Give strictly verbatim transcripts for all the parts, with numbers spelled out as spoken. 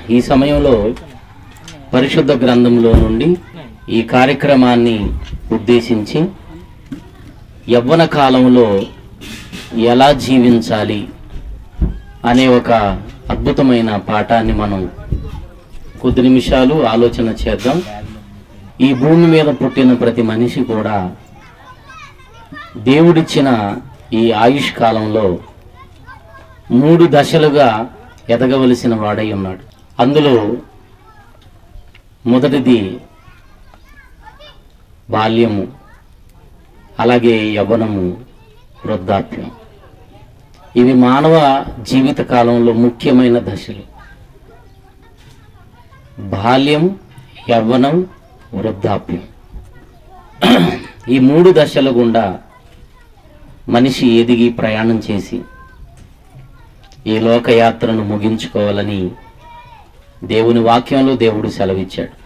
ఈ సమయంలో పరిశుద్ధ గ్రంథంలో నుండి ఈ కార్యక్రమాన్ని ఉద్దేశించి యవ్వన కాలంలో ఎలా జీవించాలి అనే ఒక అద్భుతమైన పాఠాన్ని మనం కొద్ది నిమిషాలు ఆలోచన చేద్దాం. ఈ భూమి మీద పుట్టిన ప్రతి మనిషి కూడా దేవుడిచ్చిన ఈ ఆయుష్ కాలంలో మూడు దశలుగా ఎదగవలసిన వాడై ఉన్నాడు. అందులో మొదటిది బాల్యము, అలాగే యవ్వనము, వృద్ధాప్యం. ఇవి మానవ జీవిత కాలంలో ముఖ్యమైన దశలు. బాల్యం, యవ్వనం, వృద్ధాప్యం. ఈ మూడు దశల గుండా మనిషి ఎదిగి ప్రయాణం చేసి ఈ లోకయాత్రను ముగించుకోవాలని దేవుని వాక్యంలో దేవుడు సెలవిచ్చాడు.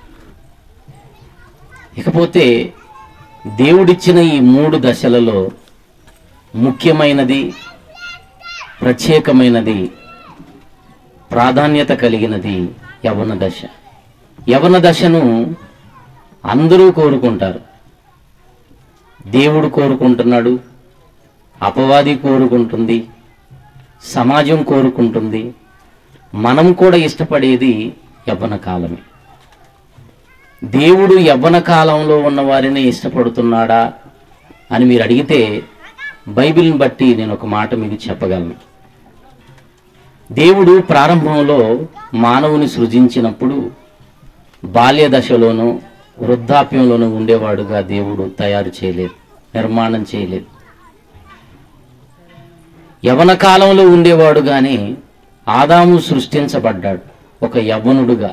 ఇకపోతే దేవుడిచ్చిన ఈ మూడు దశలలో ముఖ్యమైనది, ప్రత్యేకమైనది, ప్రాధాన్యత కలిగినది యవ్వన దశ. యవ్వన దశను అందరూ కోరుకుంటారు. దేవుడు కోరుకుంటున్నాడు, అపవాది కోరుకుంటుంది, సమాజం కోరుకుంటుంది, మనం కూడా ఇష్టపడేది యవ్వన కాలమే. దేవుడు యవ్వన కాలంలో ఉన్న వారిని ఇష్టపడుతున్నాడా అని మీరు అడిగితే బైబిల్ని బట్టి నేను ఒక మాట మీకు చెప్పగలను. దేవుడు ప్రారంభంలో మానవుని సృజించినప్పుడు బాల్య దశలోనూ వృద్ధాప్యంలోనూ ఉండేవాడుగా దేవుడు తయారు చేయలేదు, నిర్మాణం చేయలేదు. యవ్వన కాలంలో ఉండేవాడుగానే ఆదాము సృష్టించబడ్డాడు ఒక యవ్వనుడుగా.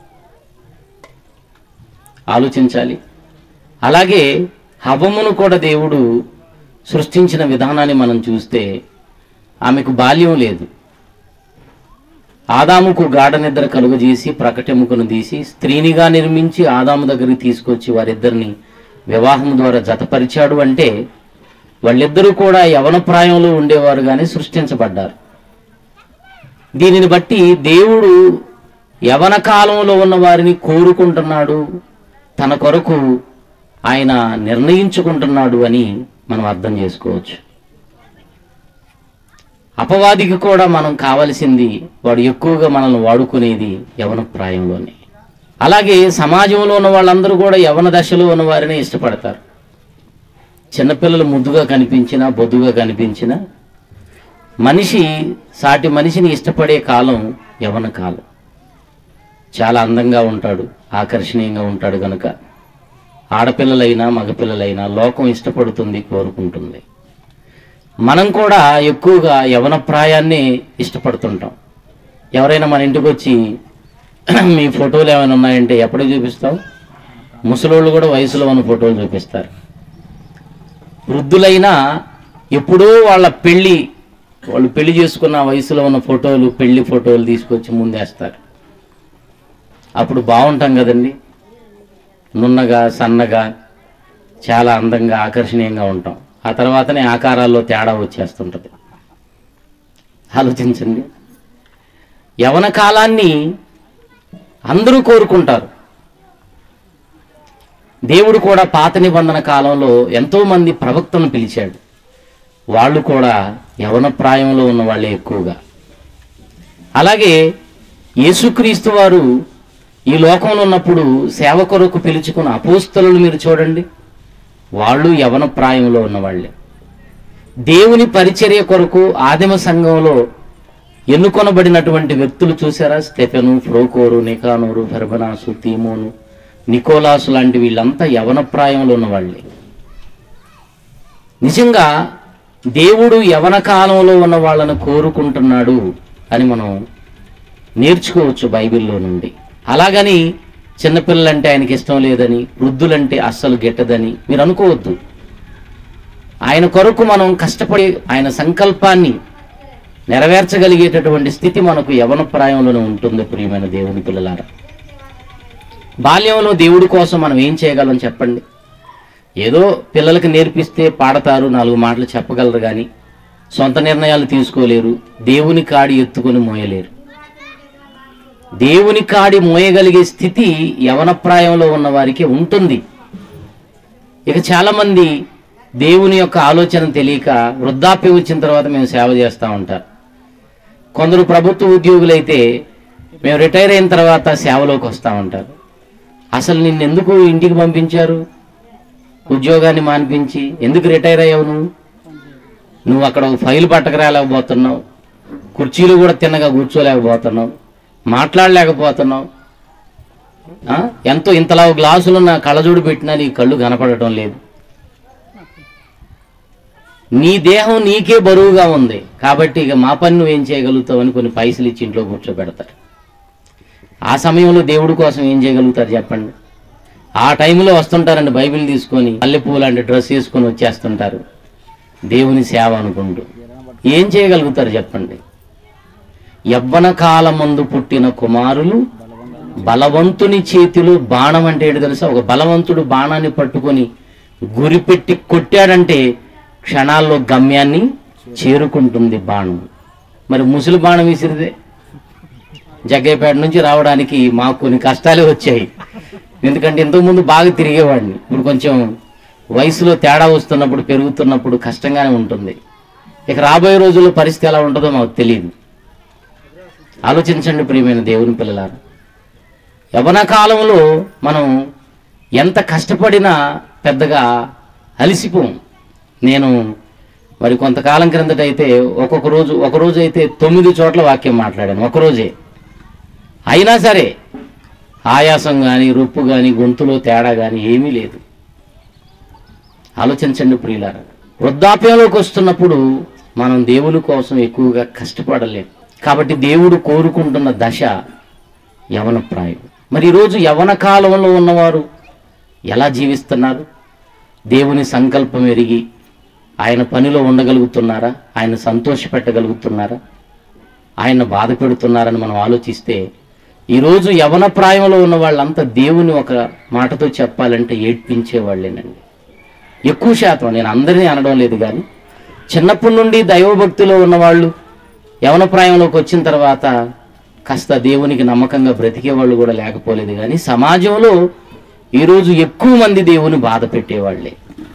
ఆలోచించాలి. అలాగే హవ్వమును కూడా దేవుడు సృష్టించిన విధానాన్ని మనం చూస్తే ఆమెకు బాల్యం లేదు. ఆదాముకు గాఢ నిద్ర కలుగజేసి ప్రకటెముకను తీసి స్త్రీనిగా నిర్మించి ఆదాము దగ్గరికి తీసుకొచ్చి వారిద్దరిని వివాహం ద్వారా జతపరిచాడు. అంటే వాళ్ళిద్దరూ కూడా యవన ప్రాయంలో ఉండేవారు కానీ సృష్టించబడ్డారు. దీనిని బట్టి దేవుడు యవన కాలంలో ఉన్న వారిని కోరుకుంటున్నాడు, తన కొరకు ఆయన నిర్ణయించుకుంటున్నాడు అని మనం అర్థం చేసుకోవచ్చు. అపవాదికి కూడా మనం కావలసింది, వాడు ఎక్కువగా మనల్ని వాడుకునేది యవన ప్రాయంలోనే. అలాగే సమాజంలో ఉన్న వాళ్ళందరూ కూడా యవన దశలో ఉన్న వారిని ఇష్టపడతారు. చిన్నపిల్లలు ముద్దుగా కనిపించినా బొద్దుగా కనిపించినా మనిషి సాటి మనిషిని ఇష్టపడే కాలం యవన కాలం. చాలా అందంగా ఉంటాడు, ఆకర్షణీయంగా ఉంటాడు కనుక ఆడపిల్లలైనా మగపిల్లలైనా లోకం ఇష్టపడుతుంది, కోరుకుంటుంది. మనం కూడా ఎక్కువగా యవన ప్రాయాన్ని ఇష్టపడుతుంటాం. ఎవరైనా మన ఇంటికి వచ్చి మీ ఫోటోలు ఏమైనా ఉన్నాయంటే ఎప్పుడు చూపిస్తావు? ముసలోళ్ళు కూడా వయసులో ఉన్న ఫోటోలు చూపిస్తారు. వృద్ధులైనా ఎప్పుడూ వాళ్ళ పెళ్ళి, వాళ్ళు పెళ్లి చేసుకున్న వయసులో ఉన్న ఫోటోలు, పెళ్లి ఫోటోలు తీసుకొచ్చి ముందేస్తారు. అప్పుడు బాగుంటాం కదండి, నున్నగా సన్నగా చాలా అందంగా ఆకర్షణీయంగా ఉంటాం. ఆ తర్వాతనే ఆకారాల్లో తేడా వచ్చేస్తుంటుంది. ఆలోచించండి. యవన కాలాన్ని అందరూ కోరుకుంటారు. దేవుడు కూడా పాత నిబంధన కాలంలో ఎంతోమంది ప్రవక్తలను పిలిచాడు. వాళ్ళు కూడా యవన ప్రాయంలో ఉన్న వాళ్ళే ఎక్కువగా. అలాగే యేసుక్రీస్తు వారు ఈ లోకంలో ఉన్నప్పుడు సేవ కొరకు పిలుచుకున్న అపోస్తలులు మీరు చూడండి, వాళ్ళు యవన ప్రాయంలో ఉన్నవాళ్ళే. దేవుని పరిచర్య కొరకు ఆదిమ సంఘంలో ఎన్నుకొనబడినటువంటి వ్యక్తులు చూసారా? స్టెఫెను, ఫ్రోకోరు, నికానోరు, ఫెర్బనాసు, తీమోను, నికోలాసు లాంటి వీళ్ళంతా యవన ప్రాయంలో ఉన్నవాళ్ళే. నిజంగా దేవుడు యవన కాలంలో ఉన్న వాళ్ళను కోరుకుంటున్నాడు అని మనం నేర్చుకోవచ్చు బైబిల్లో నుండి. అలాగని చిన్నపిల్లలంటే ఆయనకి ఇష్టం లేదని, వృద్ధులంటే అస్సలు గిట్టదని మీరు అనుకోవద్దు. ఆయన కొరకు మనం కష్టపడి ఆయన సంకల్పాన్ని నెరవేర్చగలిగేటటువంటి స్థితి మనకు యవన ప్రాయంలోనే ఉంటుంది. ప్రియమైన దేవుని పిల్లలారా, బాల్యంలో దేవుడి కోసం మనం ఏం చేయగలం చెప్పండి? ఏదో పిల్లలకి నేర్పిస్తే పాడతారు, నాలుగు మాటలు చెప్పగలరు, కానీ సొంత నిర్ణయాలు తీసుకోలేరు, దేవుని కాడి ఎత్తుకొని మోయలేరు. దేవుని కాడి మోయగలిగే స్థితి యవన ప్రాయంలో ఉన్న వారికి ఉంటుంది. ఇక చాలామంది దేవుని యొక్క ఆలోచన తెలియక వృద్ధాప్యం వచ్చిన తర్వాత మేము సేవ చేస్తూ ఉంటారు. కొందరు ప్రభుత్వ ఉద్యోగులైతే మేము రిటైర్ అయిన తర్వాత సేవలోకి వస్తూ ఉంటారు. అసలు నిన్నెందుకు ఇంటికి పంపించారు? ఉద్యోగాన్ని మానిపించి ఎందుకు రిటైర్ అయ్యావు? నువ్వు నువ్వు అక్కడ ఒక ఫైల్ పట్టకరాలేకపోతున్నావు, కుర్చీలు కూడా తిన్నగా కూర్చోలేకపోతున్నావు, మాట్లాడలేకపోతున్నావు, ఎంతో ఇంతలా గ్లాసులు నా కళ్ళజోడు పెట్టినా నీ కళ్ళు కనపడటం లేదు, నీ దేహం నీకే బరువుగా ఉంది కాబట్టి ఇక మా పని నువ్వేం చేయగలుగుతావు అని కొన్ని పైసలు ఇచ్చి ఇంట్లో కూర్చోబెడతారు. ఆ సమయంలో దేవుడి కోసం ఏం చేయగలుగుతారు చెప్పండి? ఆ టైంలో వస్తుంటారండి బైబిల్ తీసుకొని, మల్లెపూ లాంటి డ్రెస్ వేసుకొని వచ్చేస్తుంటారు దేవుని సేవ అనుకుంటూ. ఏం చేయగలుగుతారు చెప్పండి? యవ్వన కాలమందు పుట్టిన కుమారులు బలవంతుని చేతిలో బాణం అంటే ఏంటి తెలుసా? ఒక బలవంతుడు బాణాన్ని పట్టుకొని గురిపెట్టి కొట్టాడంటే క్షణాల్లో గమ్యాన్ని చేరుకుంటుంది బాణం. మరి ముసలి బాణం విసిరిదే జగ్గయ్యపేట నుంచి రావడానికి మాకు కొన్ని కష్టాలే వచ్చాయి. ఎందుకంటే ఇంతకుముందు బాగా తిరిగేవాడిని, ఇప్పుడు కొంచెం వయసులో తేడా వస్తున్నప్పుడు పెరుగుతున్నప్పుడు కష్టంగానే ఉంటుంది. ఇక రాబోయే రోజుల్లో పరిస్థితి ఎలా ఉంటుందో మాకు తెలియదు. ఆలోచించండి ప్రియమైన దేవుని పిల్లలారా, యవ్వన కాలంలో మనం ఎంత కష్టపడినా పెద్దగా అలసిపోం. నేను మరి కొంతకాలం క్రిందటైతే ఒక్కొక్క రోజు ఒక రోజు అయితే తొమ్మిది చోట్ల వాక్యం మాట్లాడాను ఒకరోజే. అయినా సరే ఆయాసం కానీ రొప్పు కానీ గొంతులో తేడా కానీ ఏమీ లేదు. ఆలోచించండి ప్రియులారా, వృద్ధాప్యంలోకి వస్తున్నప్పుడు మనం దేవుని కోసం ఎక్కువగా కష్టపడలేం. కాబట్టి దేవుడు కోరుకుంటున్న దశ యవన ప్రాయం. మరి ఈరోజు యవన కాలంలో ఉన్నవారు ఎలా జీవిస్తున్నారు? దేవుని సంకల్పం ఎరిగి ఆయన పనిలో ఉండగలుగుతున్నారా? ఆయన సంతోషపెట్టగలుగుతున్నారా? ఆయన బాధ పెడుతున్నారని మనం ఆలోచిస్తే ఈరోజు యవన ప్రాయంలో ఉన్న వాళ్ళంతా దేవుని ఒక మాటతో చెప్పాలంటే ఏడ్పించేవాళ్ళేనండి ఎక్కువ శాతం. నేను అందరినీ అనడం లేదు, కానీ చిన్నప్పటి నుండి దైవభక్తిలో ఉన్నవాళ్ళు యవన ప్రాయంలోకి వచ్చిన తర్వాత కాస్త దేవునికి నమ్మకంగా బ్రతికే వాళ్ళు కూడా లేకపోలేదు. కానీ సమాజంలో ఈరోజు ఎక్కువ మంది దేవుని బాధ పెట్టేవాళ్ళే.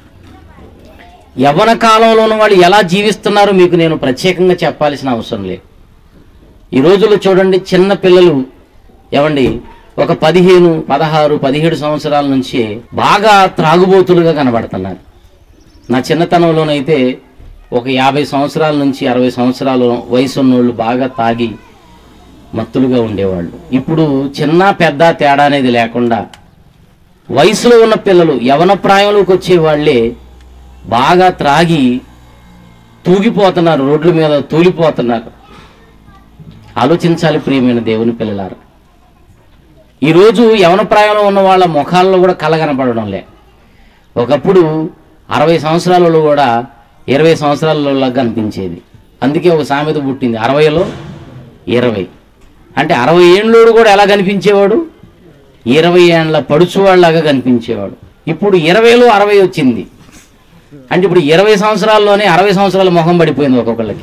యవ్వన కాలంలో ఉన్న వాళ్ళు ఎలా జీవిస్తున్నారో మీకు నేను ప్రత్యేకంగా చెప్పాల్సిన అవసరం లేదు. ఈ రోజుల్లో చూడండి, చిన్న పిల్లలు ఏమండి ఒక పదిహేను పదహారు పదిహేడు సంవత్సరాల నుంచి బాగా త్రాగుబోతులుగా కనబడుతున్నారు. నా చిన్నతనంలోనైతే ఒక యాభై సంవత్సరాల నుంచి అరవై సంవత్సరాల వయసు ఉన్నోళ్ళు బాగా తాగి మత్తులుగా ఉండేవాళ్ళు. ఇప్పుడు చిన్న పెద్ద తేడా అనేది లేకుండా వయసులో ఉన్న పిల్లలు యవన ప్రాయంలోకి వచ్చే వాళ్ళే బాగా త్రాగి తూగిపోతున్నారు, రోడ్ల మీద తూలిపోతున్నారు. ఆలోచించాలి ప్రియమైన దేవుని పిల్లలారా, ఈరోజు యవన ప్రాయంలో ఉన్న వాళ్ళ ముఖాల్లో కూడా కళ కనపడడం లే. ఒకప్పుడు అరవై సంవత్సరాలలో కూడా ఇరవై సంవత్సరాలలో కనిపించేది. అందుకే ఒక సామెత పుట్టింది, అరవైలో ఇరవై అంటే అరవై ఏళ్ళోడు కూడా ఎలా కనిపించేవాడు? ఇరవై ఏళ్ళ పడుచువాళ్ళలాగా కనిపించేవాడు. ఇప్పుడు ఇరవైలో అరవై వచ్చింది అంటే ఇప్పుడు ఇరవై సంవత్సరాల్లోనే అరవై సంవత్సరాల మొహం పడిపోయింది ఒక్కొక్కళ్ళకి.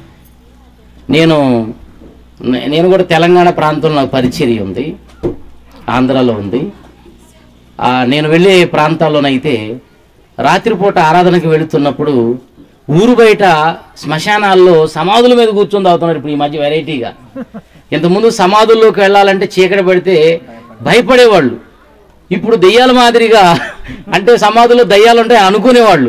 నేను నేను కూడా తెలంగాణ ప్రాంతంలో నాకు పరిచర్య ఉంది, ఆంధ్రాలో ఉంది. నేను వెళ్ళే ప్రాంతాల్లోనైతే రాత్రిపూట ఆరాధనకు వెళుతున్నప్పుడు ఊరు బయట శ్మశానాల్లో సమాధుల మీద కూర్చొని తాగుతున్నారు ఇప్పుడు ఈ మధ్య వెరైటీగా. ఇంతకుముందు సమాధుల్లోకి వెళ్ళాలంటే చీకటి పడితే భయపడేవాళ్ళు, ఇప్పుడు దెయ్యాల మాదిరిగా అంటే సమాధుల్లో దయ్యాలు ఉంటాయి అనుకునేవాళ్ళు.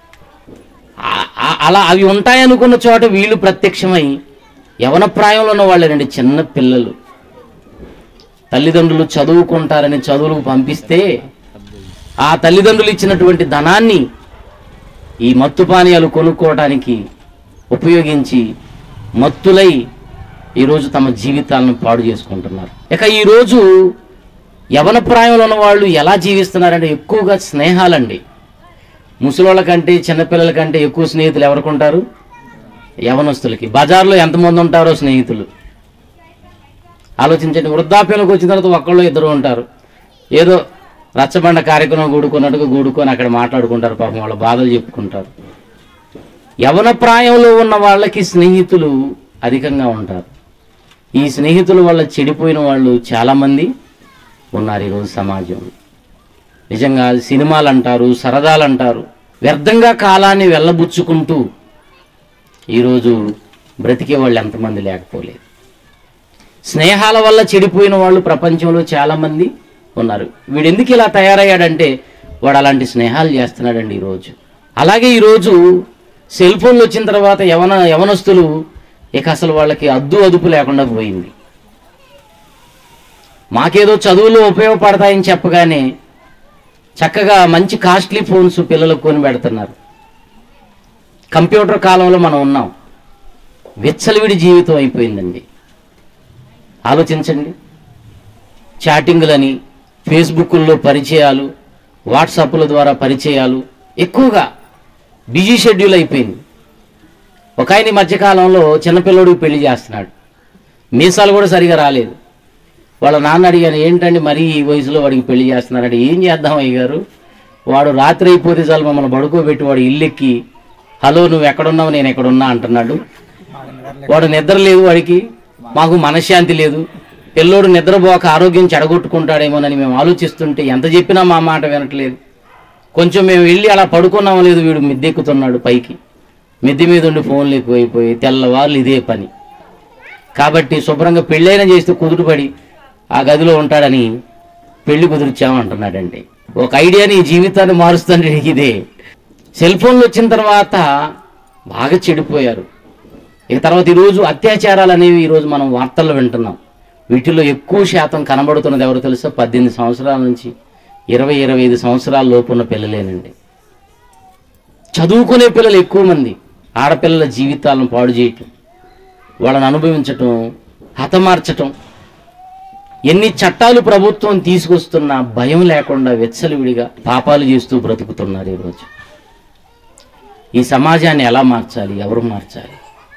అలా అవి ఉంటాయనుకున్న చోట వీళ్ళు ప్రత్యక్షమై యవన ప్రాయంలో ఉన్న వాళ్ళేనండి చిన్న పిల్లలు. తల్లిదండ్రులు చదువుకుంటారని చదువులకు పంపిస్తే ఆ తల్లిదండ్రులు ఇచ్చినటువంటి ధనాన్ని ఈ మత్తు పానీయాలు కొనుక్కోవడానికి ఉపయోగించి మత్తులై ఈరోజు తమ జీవితాలను పాడు చేసుకుంటున్నారు. ఇక ఈరోజు యవన ప్రాయంలో ఉన్న వాళ్ళు ఎలా జీవిస్తున్నారంటే ఎక్కువగా స్నేహాలండి. ముసలోళ్ళ కంటే చిన్నపిల్లల కంటే ఎక్కువ స్నేహితులు ఎవరికి ఉంటారు? యవనస్తులకి. బజార్లో ఎంతమంది ఉంటారో స్నేహితులు ఆలోచించండి. వృద్ధాప్యంలోకి వచ్చిన తర్వాత ఒక్కళ్ళు ఇద్దరు ఉంటారు, ఏదో రచ్చబండ కార్యక్రమం కూడుకున్నట్టుగా కూడుకొని అక్కడ మాట్లాడుకుంటారు, పాపం వాళ్ళ బాధలు చెప్పుకుంటారు. యవన ప్రాయంలో ఉన్న వాళ్ళకి స్నేహితులు అధికంగా ఉంటారు. ఈ స్నేహితుల వల్ల చెడిపోయిన వాళ్ళు చాలామంది ఉన్నారు ఈరోజు సమాజంలో. నిజంగా సినిమాలు అంటారు, సరదాలు అంటారు, వ్యర్థంగా కాలాన్ని వెళ్ళబుచ్చుకుంటూ ఈరోజు బ్రతికే వాళ్ళు ఎంతమంది లేకపోలేదు. స్నేహాల వల్ల చెడిపోయిన వాళ్ళు ప్రపంచంలో చాలామంది ఉన్నారు. వీడు ఎందుకు ఇలా తయారయ్యాడంటే వాడు అలాంటి స్నేహాలు చేస్తున్నాడండి ఈరోజు. అలాగే ఈరోజు సెల్ ఫోన్లు వచ్చిన తర్వాత యవన యవనస్తులు ఇక అసలు వాళ్ళకి అద్దు అదుపు లేకుండా పోయింది. మాకేదో చదువులో ఉపయోగపడతాయని చెప్పగానే చక్కగా మంచి కాస్ట్లీ ఫోన్స్ పిల్లలకు కొని పెడుతున్నారు. కంప్యూటర్ కాలంలో మనం ఉన్నాం. విచ్చలవిడి జీవితం అయిపోయిందండి. ఆలోచించండి. చాటింగ్లని, ఫేస్బుక్లో పరిచయాలు, వాట్సాప్ల ద్వారా పరిచయాలు ఎక్కువగా బిజీ షెడ్యూల్ అయిపోయింది. ఒక ఆయన ఈ మధ్యకాలంలో చిన్నపిల్లడికి పెళ్లి చేస్తున్నాడు. మీసాలు కూడా సరిగా రాలేదు. వాళ్ళ నాన్న అడిగాను, ఏంటండి మరీ ఈ వయసులో వాడికి పెళ్లి చేస్తున్నారంటే, ఏం చేద్దాం అయ్య గారు, వాడు రాత్రి అయిపోతే చాలు మమ్మల్ని పడుకోబెట్టి వాడు ఇల్లెక్కి హలో నువ్వు ఎక్కడున్నావు నేను ఎక్కడున్నా అంటున్నాడు. వాడు నిద్ర లేదు, వాడికి మాకు మనశ్శాంతి లేదు. పిల్లోడు నిద్రపోక ఆరోగ్యం చెడగొట్టుకుంటాడేమోనని మేము ఆలోచిస్తుంటే ఎంత చెప్పినా మా మాట వినట్లేదు. కొంచెం మేము వెళ్ళి అలా పడుకున్నామో లేదు, వీడు మిద్దెక్కుతున్నాడు పైకి. మిద్దె మీద ఉండి ఫోన్లు ఎక్కువైపోయి తెల్లవాళ్ళు ఇదే పని. కాబట్టి శుభ్రంగా పెళ్ళైనా చేస్తే కుదురుపడి ఆ గదిలో ఉంటాడని పెళ్లి కుదిర్చామంటున్నాడండి. ఒక ఐడియాని ఈ జీవితాన్ని మారుస్తుంది ఇదే. సెల్ ఫోన్లు వచ్చిన తర్వాత బాగా చెడిపోయారు. ఇక తర్వాత ఈరోజు అత్యాచారాలు అనేవి ఈరోజు మనం వార్తల్లో వింటున్నాం. వీటిల్లో ఎక్కువ శాతం కనబడుతున్నది ఎవరు తెలుసా? పద్దెనిమిది సంవత్సరాల నుంచి ఇరవై ఇరవై ఐదు సంవత్సరాల లోపు ఉన్న పిల్లలేనండి. చదువుకునే పిల్లలు ఎక్కువ మంది ఆడపిల్లల జీవితాలను పాడు చేయటం, వాళ్ళని అనుభవించటం, హతమార్చటం. ఎన్ని చట్టాలు ప్రభుత్వం తీసుకొస్తున్నా భయం లేకుండా వెచ్చలివిడిగా పాపాలు చేస్తూ బ్రతుకుతున్నారు ఈరోజు. ఈ సమాజాన్ని ఎలా మార్చాలి? ఎవరు మార్చాలి?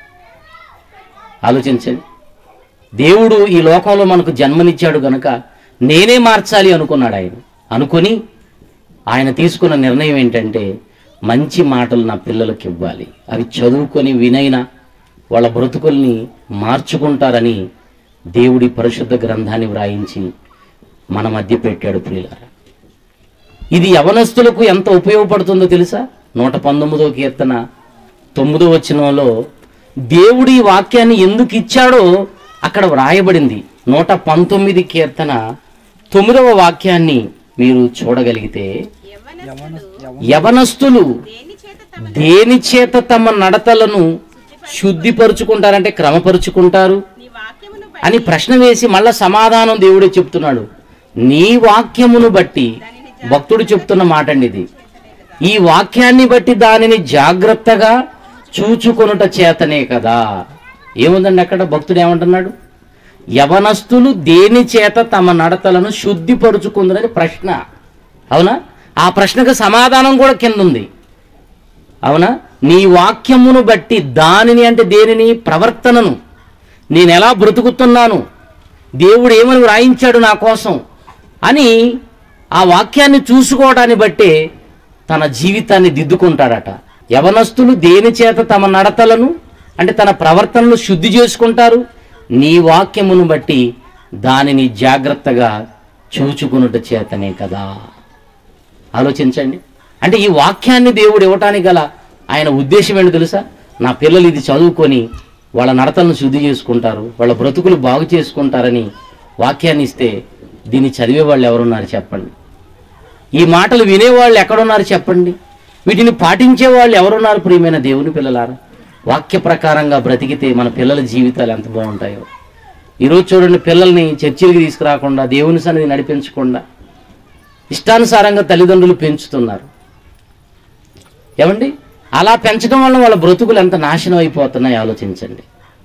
ఆలోచించండి. దేవుడు ఈ లోకంలో మనకు జన్మనిచ్చాడు కనుక నేనే మార్చాలి అనుకున్నాడు ఆయన. అనుకొని ఆయన తీసుకున్న నిర్ణయం ఏంటంటే మంచి మాటలు నా పిల్లలకు ఇవ్వాలి, అవి చదువుకొని వినైనా వాళ్ళ బ్రతుకుల్ని మార్చుకుంటారని దేవుడి పరిశుద్ధ గ్రంథాన్ని వ్రాయించి మన మధ్య పెట్టాడు ప్రియులారా. ఇది యవనస్తులకు ఎంత ఉపయోగపడుతుందో తెలుసా? నూట పంతొమ్మిదో కీర్తన తొమ్మిదో వచనంలో దేవుడి వాక్యాన్ని ఎందుకు ఇచ్చాడో అక్కడ వ్రాయబడింది. నూట పంతొమ్మిది కీర్తన తొమ్మిదవ వాక్యాన్ని మీరు చూడగలిగితే, యవనస్తులు దేని చేత తమ నడతలను శుద్ధిపరుచుకుంటారంటే క్రమపరుచుకుంటారు అని ప్రశ్న వేసి మళ్ళా సమాధానం దేవుడే చెప్తున్నాడు. నీ వాక్యమును బట్టి, భక్తుడు చెప్తున్న మాట అండి ఇది, ఈ వాక్యాన్ని బట్టి దానిని జాగ్రత్తగా చూచుకొనుట చేతనే కదా. ఏముందండి అక్కడ? భక్తుడు ఏమంటున్నాడు? యవనస్తులు దేని చేత తమ నడతలను శుద్ధిపరుచుకుందరని ప్రశ్న. అవునా? ఆ ప్రశ్నకు సమాధానం కూడా కింద ఉంది. అవునా? నీ వాక్యమును బట్టి, దానిని అంటే దేనిని? ప్రవర్తనను, నేను ఎలా బ్రతుకుతున్నాను, దేవుడు ఏమని వ్రాయించాడు నా కోసం అని ఆ వాక్యాన్ని చూసుకోవడాన్ని బట్టే తన జీవితాన్ని దిద్దుకుంటాడట. యవనస్తులు దేని చేత తమ నడతలను అంటే తన ప్రవర్తనను శుద్ధి చేసుకుంటారు, నీ వాక్యమును బట్టి దానిని జాగ్రత్తగా చూచుకునుట చేతనే కదా. ఆలోచించండి. అంటే ఈ వాక్యాన్ని దేవుడు ఇవ్వటానికి గల ఆయన ఉద్దేశం ఏంటి తెలుసా? నా పిల్లలు ఇది చదువుకొని వాళ్ళ నడతలను శుద్ధి చేసుకుంటారు, వాళ్ళ బ్రతుకులు బాగు చేసుకుంటారని వాక్యాన్ని ఇస్తే దీన్ని చదివే వాళ్ళు ఎవరున్నారు చెప్పండి? ఈ మాటలు వినేవాళ్ళు ఎక్కడున్నారు చెప్పండి? వీటిని పాటించే వాళ్ళు ఎవరున్నారు? ప్రియమైన దేవుని పిల్లలారా, వాక్య ప్రకారంగా బ్రతికితే మన పిల్లల జీవితాలు ఎంత బాగుంటాయో. ఈరోజు చూడండి, పిల్లల్ని చర్చిలకి తీసుకురాకుండా, దేవుని సన్నిధి నడిపించకుండా ఇష్టానుసారంగా తల్లిదండ్రులు పెంచుతున్నారు. ఏమండి? అలా పెంచడం వల్ల వాళ్ళ బ్రతుకులు ఎంత నాశనం అయిపోతున్నాయి ఆలోచించండి.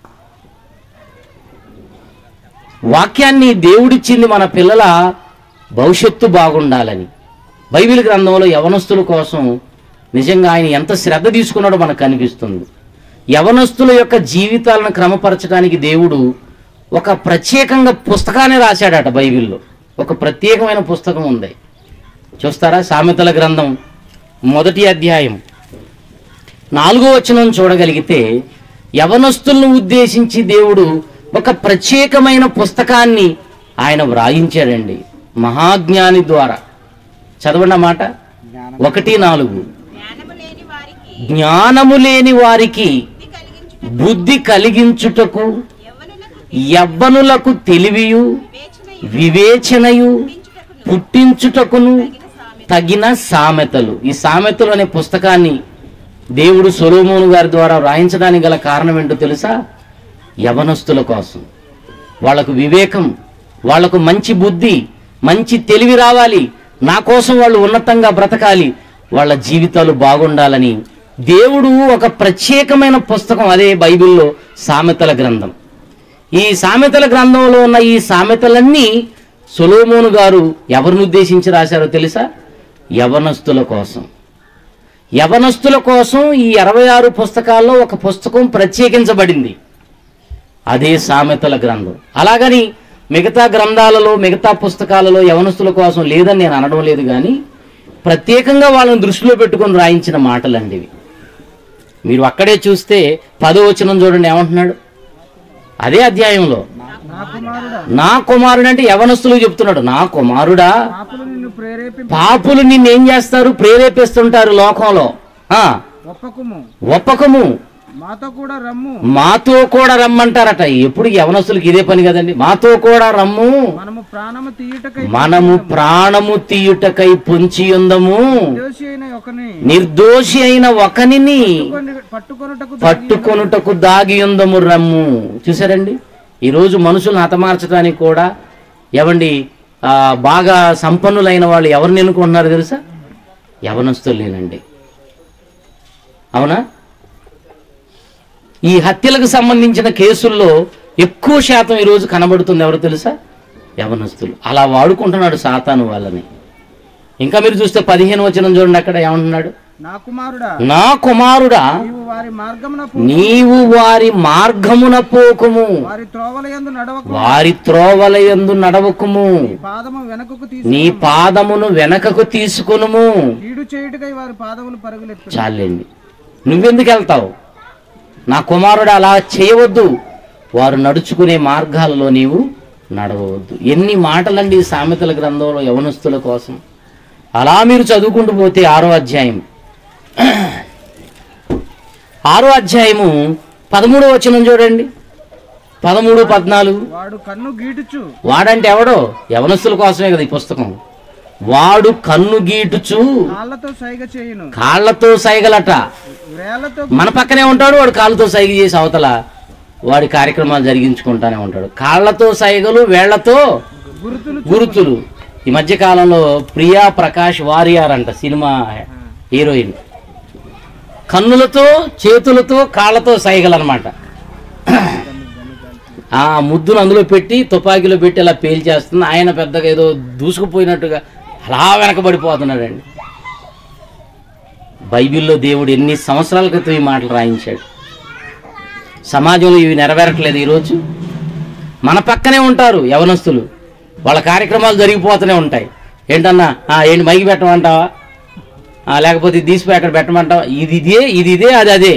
వాక్యాన్ని దేవుడిచ్చింది మన పిల్లల భవిష్యత్తు బాగుండాలని. బైబిల్ గ్రంథంలో యవనస్తుల కోసం నిజంగా ఆయన ఎంత శ్రద్ధ తీసుకున్నాడో మనకు కనిపిస్తుంది. యవనస్తుల యొక్క జీవితాలను క్రమపరచడానికి దేవుడు ఒక ప్రత్యేకంగా పుస్తకాన్ని రాశాడట. బైబిల్లో ఒక ప్రత్యేకమైన పుస్తకం ఉంది. చూస్తారా? సామెతల గ్రంథం మొదటి అధ్యాయం నాలుగో వచనం చూడగలిగితే, యవనస్తులను ఉద్దేశించి దేవుడు ఒక ప్రత్యేకమైన పుస్తకాన్ని ఆయన వ్రాయించాడండి మహాజ్ఞాని ద్వారా. చదవండి ఆ మాట, ఒకటి నాలుగు. జ్ఞానము లేని వారికి బుద్ధి కలిగించుటకు యవ్వనులకు తెలివియు వివేచనయు పుట్టించుటకును తగిన సామెతలు. ఈ సామెతలు అనే పుస్తకాన్ని దేవుడు సొలొమోను గారి ద్వారా వ్రాయించడానికి గల కారణం ఏంటో తెలుసా? యవనస్తుల కోసం, వాళ్లకు వివేకం, వాళ్లకు మంచి బుద్ధి, మంచి తెలివి రావాలి, నా కోసం వాళ్ళు ఉన్నతంగా బ్రతకాలి, వాళ్ళ జీవితాలు బాగుండాలని దేవుడు ఒక ప్రత్యేకమైన పుస్తకం, అదే బైబిల్లో సామెతల గ్రంథం. ఈ సామెతల గ్రంథంలో ఉన్న ఈ సామెతలన్నీ సొలొమోను గారు ఎవరిని ఉద్దేశించి రాశారో తెలుసా? యవనస్తుల కోసం. యవనస్తుల కోసం ఈ అరవై ఆరు పుస్తకాల్లో ఒక పుస్తకం ప్రత్యేకించబడింది, అదే సామెతల గ్రంథం. అలాగని మిగతా గ్రంథాలలో, మిగతా పుస్తకాలలో యవనస్తుల కోసం లేదని నేను అనడం లేదు, కానీ ప్రత్యేకంగా వాళ్ళని దృష్టిలో పెట్టుకొని రాయించిన మాటలండి ఇవి. మీరు అక్కడే చూస్తే పదో వచనం చూడండి, ఏమంటున్నాడు? అదే అధ్యాయంలో, నా కుమారుడు అంటే యవనస్తులు చెప్తున్నాడు. నా కుమారుడా, పాపులు నిన్నేం చేస్తారు? ప్రేరేపిస్తుంటారు లోకంలో. ఆ ఒప్పకము, మాతో కూడా రమ్ము, మాతో కూడా రమ్మంటారట. ఎప్పుడు యవనస్తులకి ఇదే పని కదండి, మాతో కూడా రమ్ము, మనము ప్రాణము తీయుటకై మనము ప్రాణము తీయుటకై పొంచి ఉందము, నిర్దోషి అయిన ఒకనిని పట్టుకొనుటకు దాగి ఉందము రమ్ము. చూసారండి, ఈరోజు మనుషులను హతమార్చడానికి కూడా ఎవండి ఆ బాగా సంపన్నులైన వాళ్ళు ఎవరిని ఎన్నుకుంటున్నారు తెలుసా? యవనస్తులేనండి. అవునా? ఈ హత్యలకు సంబంధించిన కేసుల్లో ఎక్కువ శాతం ఈరోజు కనబడుతుంది ఎవరు తెలుసా? యవనస్తులు. అలా వాడుకుంటున్నాడు సాతాను వాళ్ళని. ఇంకా మీరు చూస్తే పదిహేను వచనం చూడండి, అక్కడ ఏమంటున్నాడు? నా కుమారుడా, నా కుమారుడా, నీవు వారి మార్గమున పోకుము, వారి త్రోవలయందు నడవకుము, నీ పాదమును వెనకకు తీసుకునుము. చాలండి, నువ్వెందుకు వెళ్తావు? నా కుమారుడు అలా చేయవద్దు, వారు నడుచుకునే మార్గాలలో నీవు నడవవద్దు. ఎన్ని మాటలండి సామెతల గ్రంథంలో యవనస్తుల కోసం. అలా మీరు చదువుకుంటూ పోతే ఆరో అధ్యాయం ఆరో అధ్యాయము పదమూడో వచనం చూడండి, పదమూడు పద్నాలుగు. వాడు కన్ను గీటుచు, వాడంటే ఎవడో? యవనస్తుల కోసమే కదా ఈ పుస్తకం. వాడు కన్ను గీటుచు, కాళ్ళతో సైగ చేయును, కాళ్ళతో సైగలట. మన పక్కనే ఉంటాడు, వాడు కాళ్ళతో సైగ చేసి అవతల వాడి కార్యక్రమాలు జరిగించుకుంటానే ఉంటాడు. కాళ్ళతో సైగలు, వేళ్లతో గురుతులు. ఈ మధ్య కాలంలో ప్రియా ప్రకాష్ వారియర్ అంట సినిమా హీరోయిన్, కన్నులతో, చేతులతో, కాళ్ళతో సైగలు అనమాట. ఆ ముద్దును అందులో పెట్టి తుపాకీలో పెట్టి అలా పేల్చేస్తుంది. ఆయన పెద్దగా ఏదో దూసుకుపోయినట్టుగా అలా వెనకబడిపోతున్నాడండి. బైబిల్లో దేవుడు ఎన్ని సంవత్సరాల క్రితం ఈ మాటలు రాయించాడు. సమాజంలో ఇవి నెరవేరట్లేదు. ఈరోజు మన పక్కనే ఉంటారు యవనస్తులు, వాళ్ళ కార్యక్రమాలు జరిగిపోతూనే ఉంటాయి. ఏంటన్నా, ఏంటి మైకి పెట్టమంటావా, లేకపోతే తీసిపోయి అక్కడ పెట్టమంటావా? ఇది ఇదే, ఇది ఇదే, అది అదే.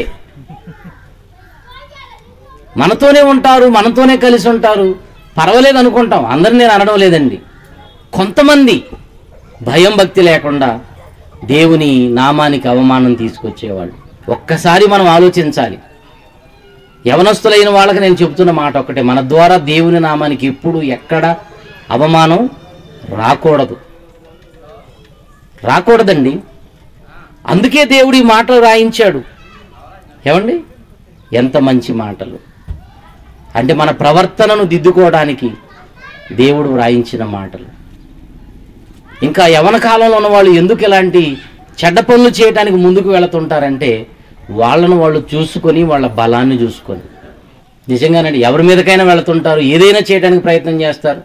మనతోనే ఉంటారు, మనతోనే కలిసి ఉంటారు, పర్వాలేదు అనుకుంటాం. అందరిని నేను అనడం లేదండి. కొంతమంది భయం భక్తి లేకుండా దేవుని నామానికి అవమానం తీసుకొచ్చేవాళ్ళు. ఒక్కసారి మనం ఆలోచించాలి. యవనస్తులైన వాళ్ళకి నేను చెప్తున్న మాట ఒక్కటే, మన ద్వారా దేవుని నామానికి ఎప్పుడు ఎక్కడ అవమానం రాకూడదు, రాకూడదండి. అందుకే దేవుడు ఈ మాటలు రాయించాడు. ఏమండి, ఎంత మంచి మాటలు అంటే మన ప్రవర్తనను దిద్దుకోవడానికి దేవుడు వ్రాయించిన మాటలు. ఇంకా యవన కాలంలో ఉన్న వాళ్ళు ఎందుకు ఇలాంటి చెడ్డ పనులు చేయడానికి ముందుకు వెళుతుంటారంటే, వాళ్ళను వాళ్ళు చూసుకొని, వాళ్ళ బలాన్ని చూసుకొని. నిజంగానండి, ఎవరి మీదకైనా వెళుతుంటారు, ఏదైనా చేయడానికి ప్రయత్నం చేస్తారు.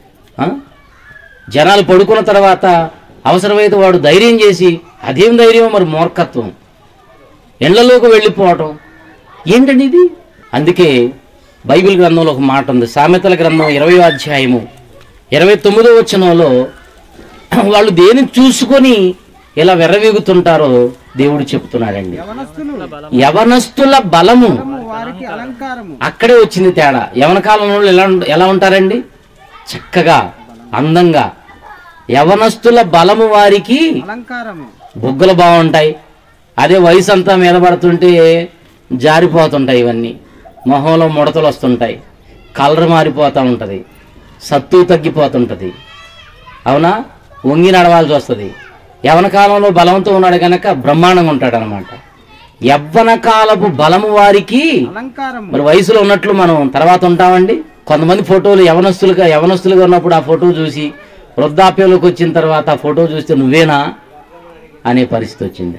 జనాలు పడుకున్న తర్వాత అవసరమైతే వాడు ధైర్యం చేసి, అదేం ధైర్యం మరి, మూర్ఖత్వం, ఎండ్లలోకి వెళ్ళిపోవటం ఏంటండి ఇది? అందుకే బైబిల్ గ్రంథంలో ఒక మాట ఉంది, సామెతల గ్రంథం ఇరవై అధ్యాయము ఇరవై తొమ్మిదో వచనంలో వాళ్ళు దేని చూసుకొని ఇలా వెర్రవీగుతుంటారో దేవుడు చెప్తున్నాడండి. యవనస్తులు యవనస్తుల బలము వారికి అలంకారము. అక్కడే వచ్చింది తేడా. యవన కాలంలో ఎలా ఎలా ఉంటారండి? చక్కగా అందంగా. యవనస్తుల బలము వారికి అలంకారము. బొగ్గులు బాగుంటాయి. అదే వయసు అంతా మీద పడుతుంటే జారిపోతుంటాయి. ఇవన్నీ మొహంలో ముడతలు వస్తుంటాయి, కలర్ మారిపోతూ ఉంటుంది, సత్తు తగ్గిపోతుంటుంది. అవునా? వంగి నడవాల్సి వస్తుంది. యవన కాలంలో బలంతో ఉన్నాడు కనుక బ్రహ్మాండంగా ఉంటాడు అనమాట. యవ్వన కాలపు బలము వారికి అలంకారము. మరి వయసులో ఉన్నట్లు మనం తర్వాత ఉంటామండి. కొంతమంది ఫోటోలు యవనస్తులుగా యవనస్తులుగా ఉన్నప్పుడు ఆ ఫోటో చూసి వృద్ధాప్యంలోకి వచ్చిన తర్వాత ఆ ఫోటో చూస్తే నువ్వేనా అనే పరిస్థితి వచ్చింది.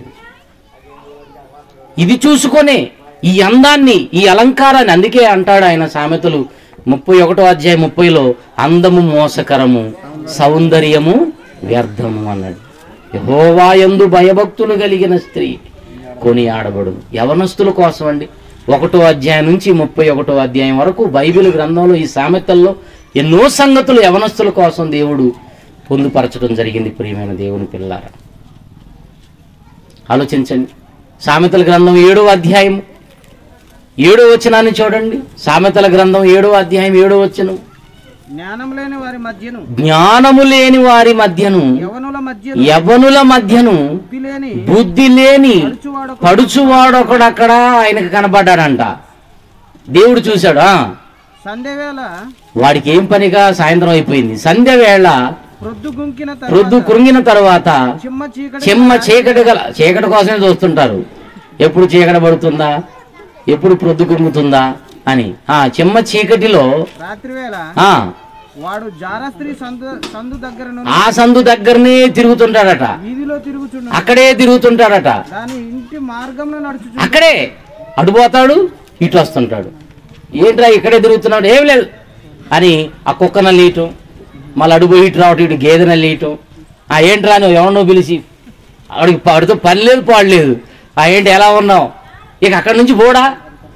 ఇది చూసుకొని ఈ అందాన్ని, ఈ అలంకారాన్ని, అందుకే అంటాడు ఆయన సామెతలు ముప్పై ఒకటో అధ్యాయం ముప్పైలో, అందము మోసకరము, సౌందర్యము వ్యర్థము అన్నాడు. యెహోవా యందు భయభక్తులు కలిగిన స్త్రీ కొని ఆడబడు. యవనస్తుల కోసం అండి. ఒకటో అధ్యాయం నుంచి ముప్పై ఒకటో అధ్యాయం వరకు బైబిల్ గ్రంథంలో ఈ సామెతల్లో ఎన్నో సంగతులు యవనస్తుల కోసం దేవుడు పొందుపరచడం జరిగింది. ప్రియమైన దేవుని పిల్లారా, ఆలోచించండి. సామెతల గ్రంథం ఏడో అధ్యాయం ఏడో వచనాన్ని చూడండి. సామెతల గ్రంథం ఏడో అధ్యాయం ఏడో వచనం, జ్ఞానం లేని వారి మధ్యను జ్ఞానము లేని వారి మధ్యను యవనుల మధ్యను యవనుల మధ్యను బుద్ధి లేని బుద్ధి లేని పడుచువాడొకడు పడుచువాడొకడు అక్కడ ఆయనకు కనబడ్డాడంట. దేవుడు చూశాడు. ఆ సంధ్యవేళ వాడికి ఏం పనిగా సాయంత్రం అయిపోయింది. సంధ్య వేళ ప్రొద్దు గుంకిన ప్రొద్దు కృంగిన తర్వాత చిమ్మ చీకటి చెమ్మ చీకటి గల చీకటి కోసమే చూస్తుంటారు. ఎప్పుడు చీకటి పడుతుందా, ఎప్పుడు ప్రొద్దు కృంగుతుందా అని. ఆ చెమ్మ చీకటిలో రాత్రి వేళ ఆ వాడు జారస్త్రీ సందు సందు దగ్గర ఆ సందు దగ్గరనే తిరుగుతుంటాడట. వీధిలో తిరుగుచుండు అక్కడే తిరుగుతుంటాడట. దాని ఇంటి మార్గంలో నడుచు అక్కడే అటుపోతాడు, ఇటు వస్తుంటాడు. ఏంట్రా ఇక్కడే తిరుగుతున్నాడు? ఏం లేదు అని ఆ కుక్క నల్లీయటం, మళ్ళీ అడుగు ఇటు రావటం, ఇటు గేదె నల్లీయటం. ఆ ఏంట్రా నువ్వు ఎవరినో పిలిచి అడిగి వాడితో పని లేదు పాడలేదు. ఆ ఏంటి ఎలా ఉన్నావు, ఇక అక్కడి నుంచి పోడా.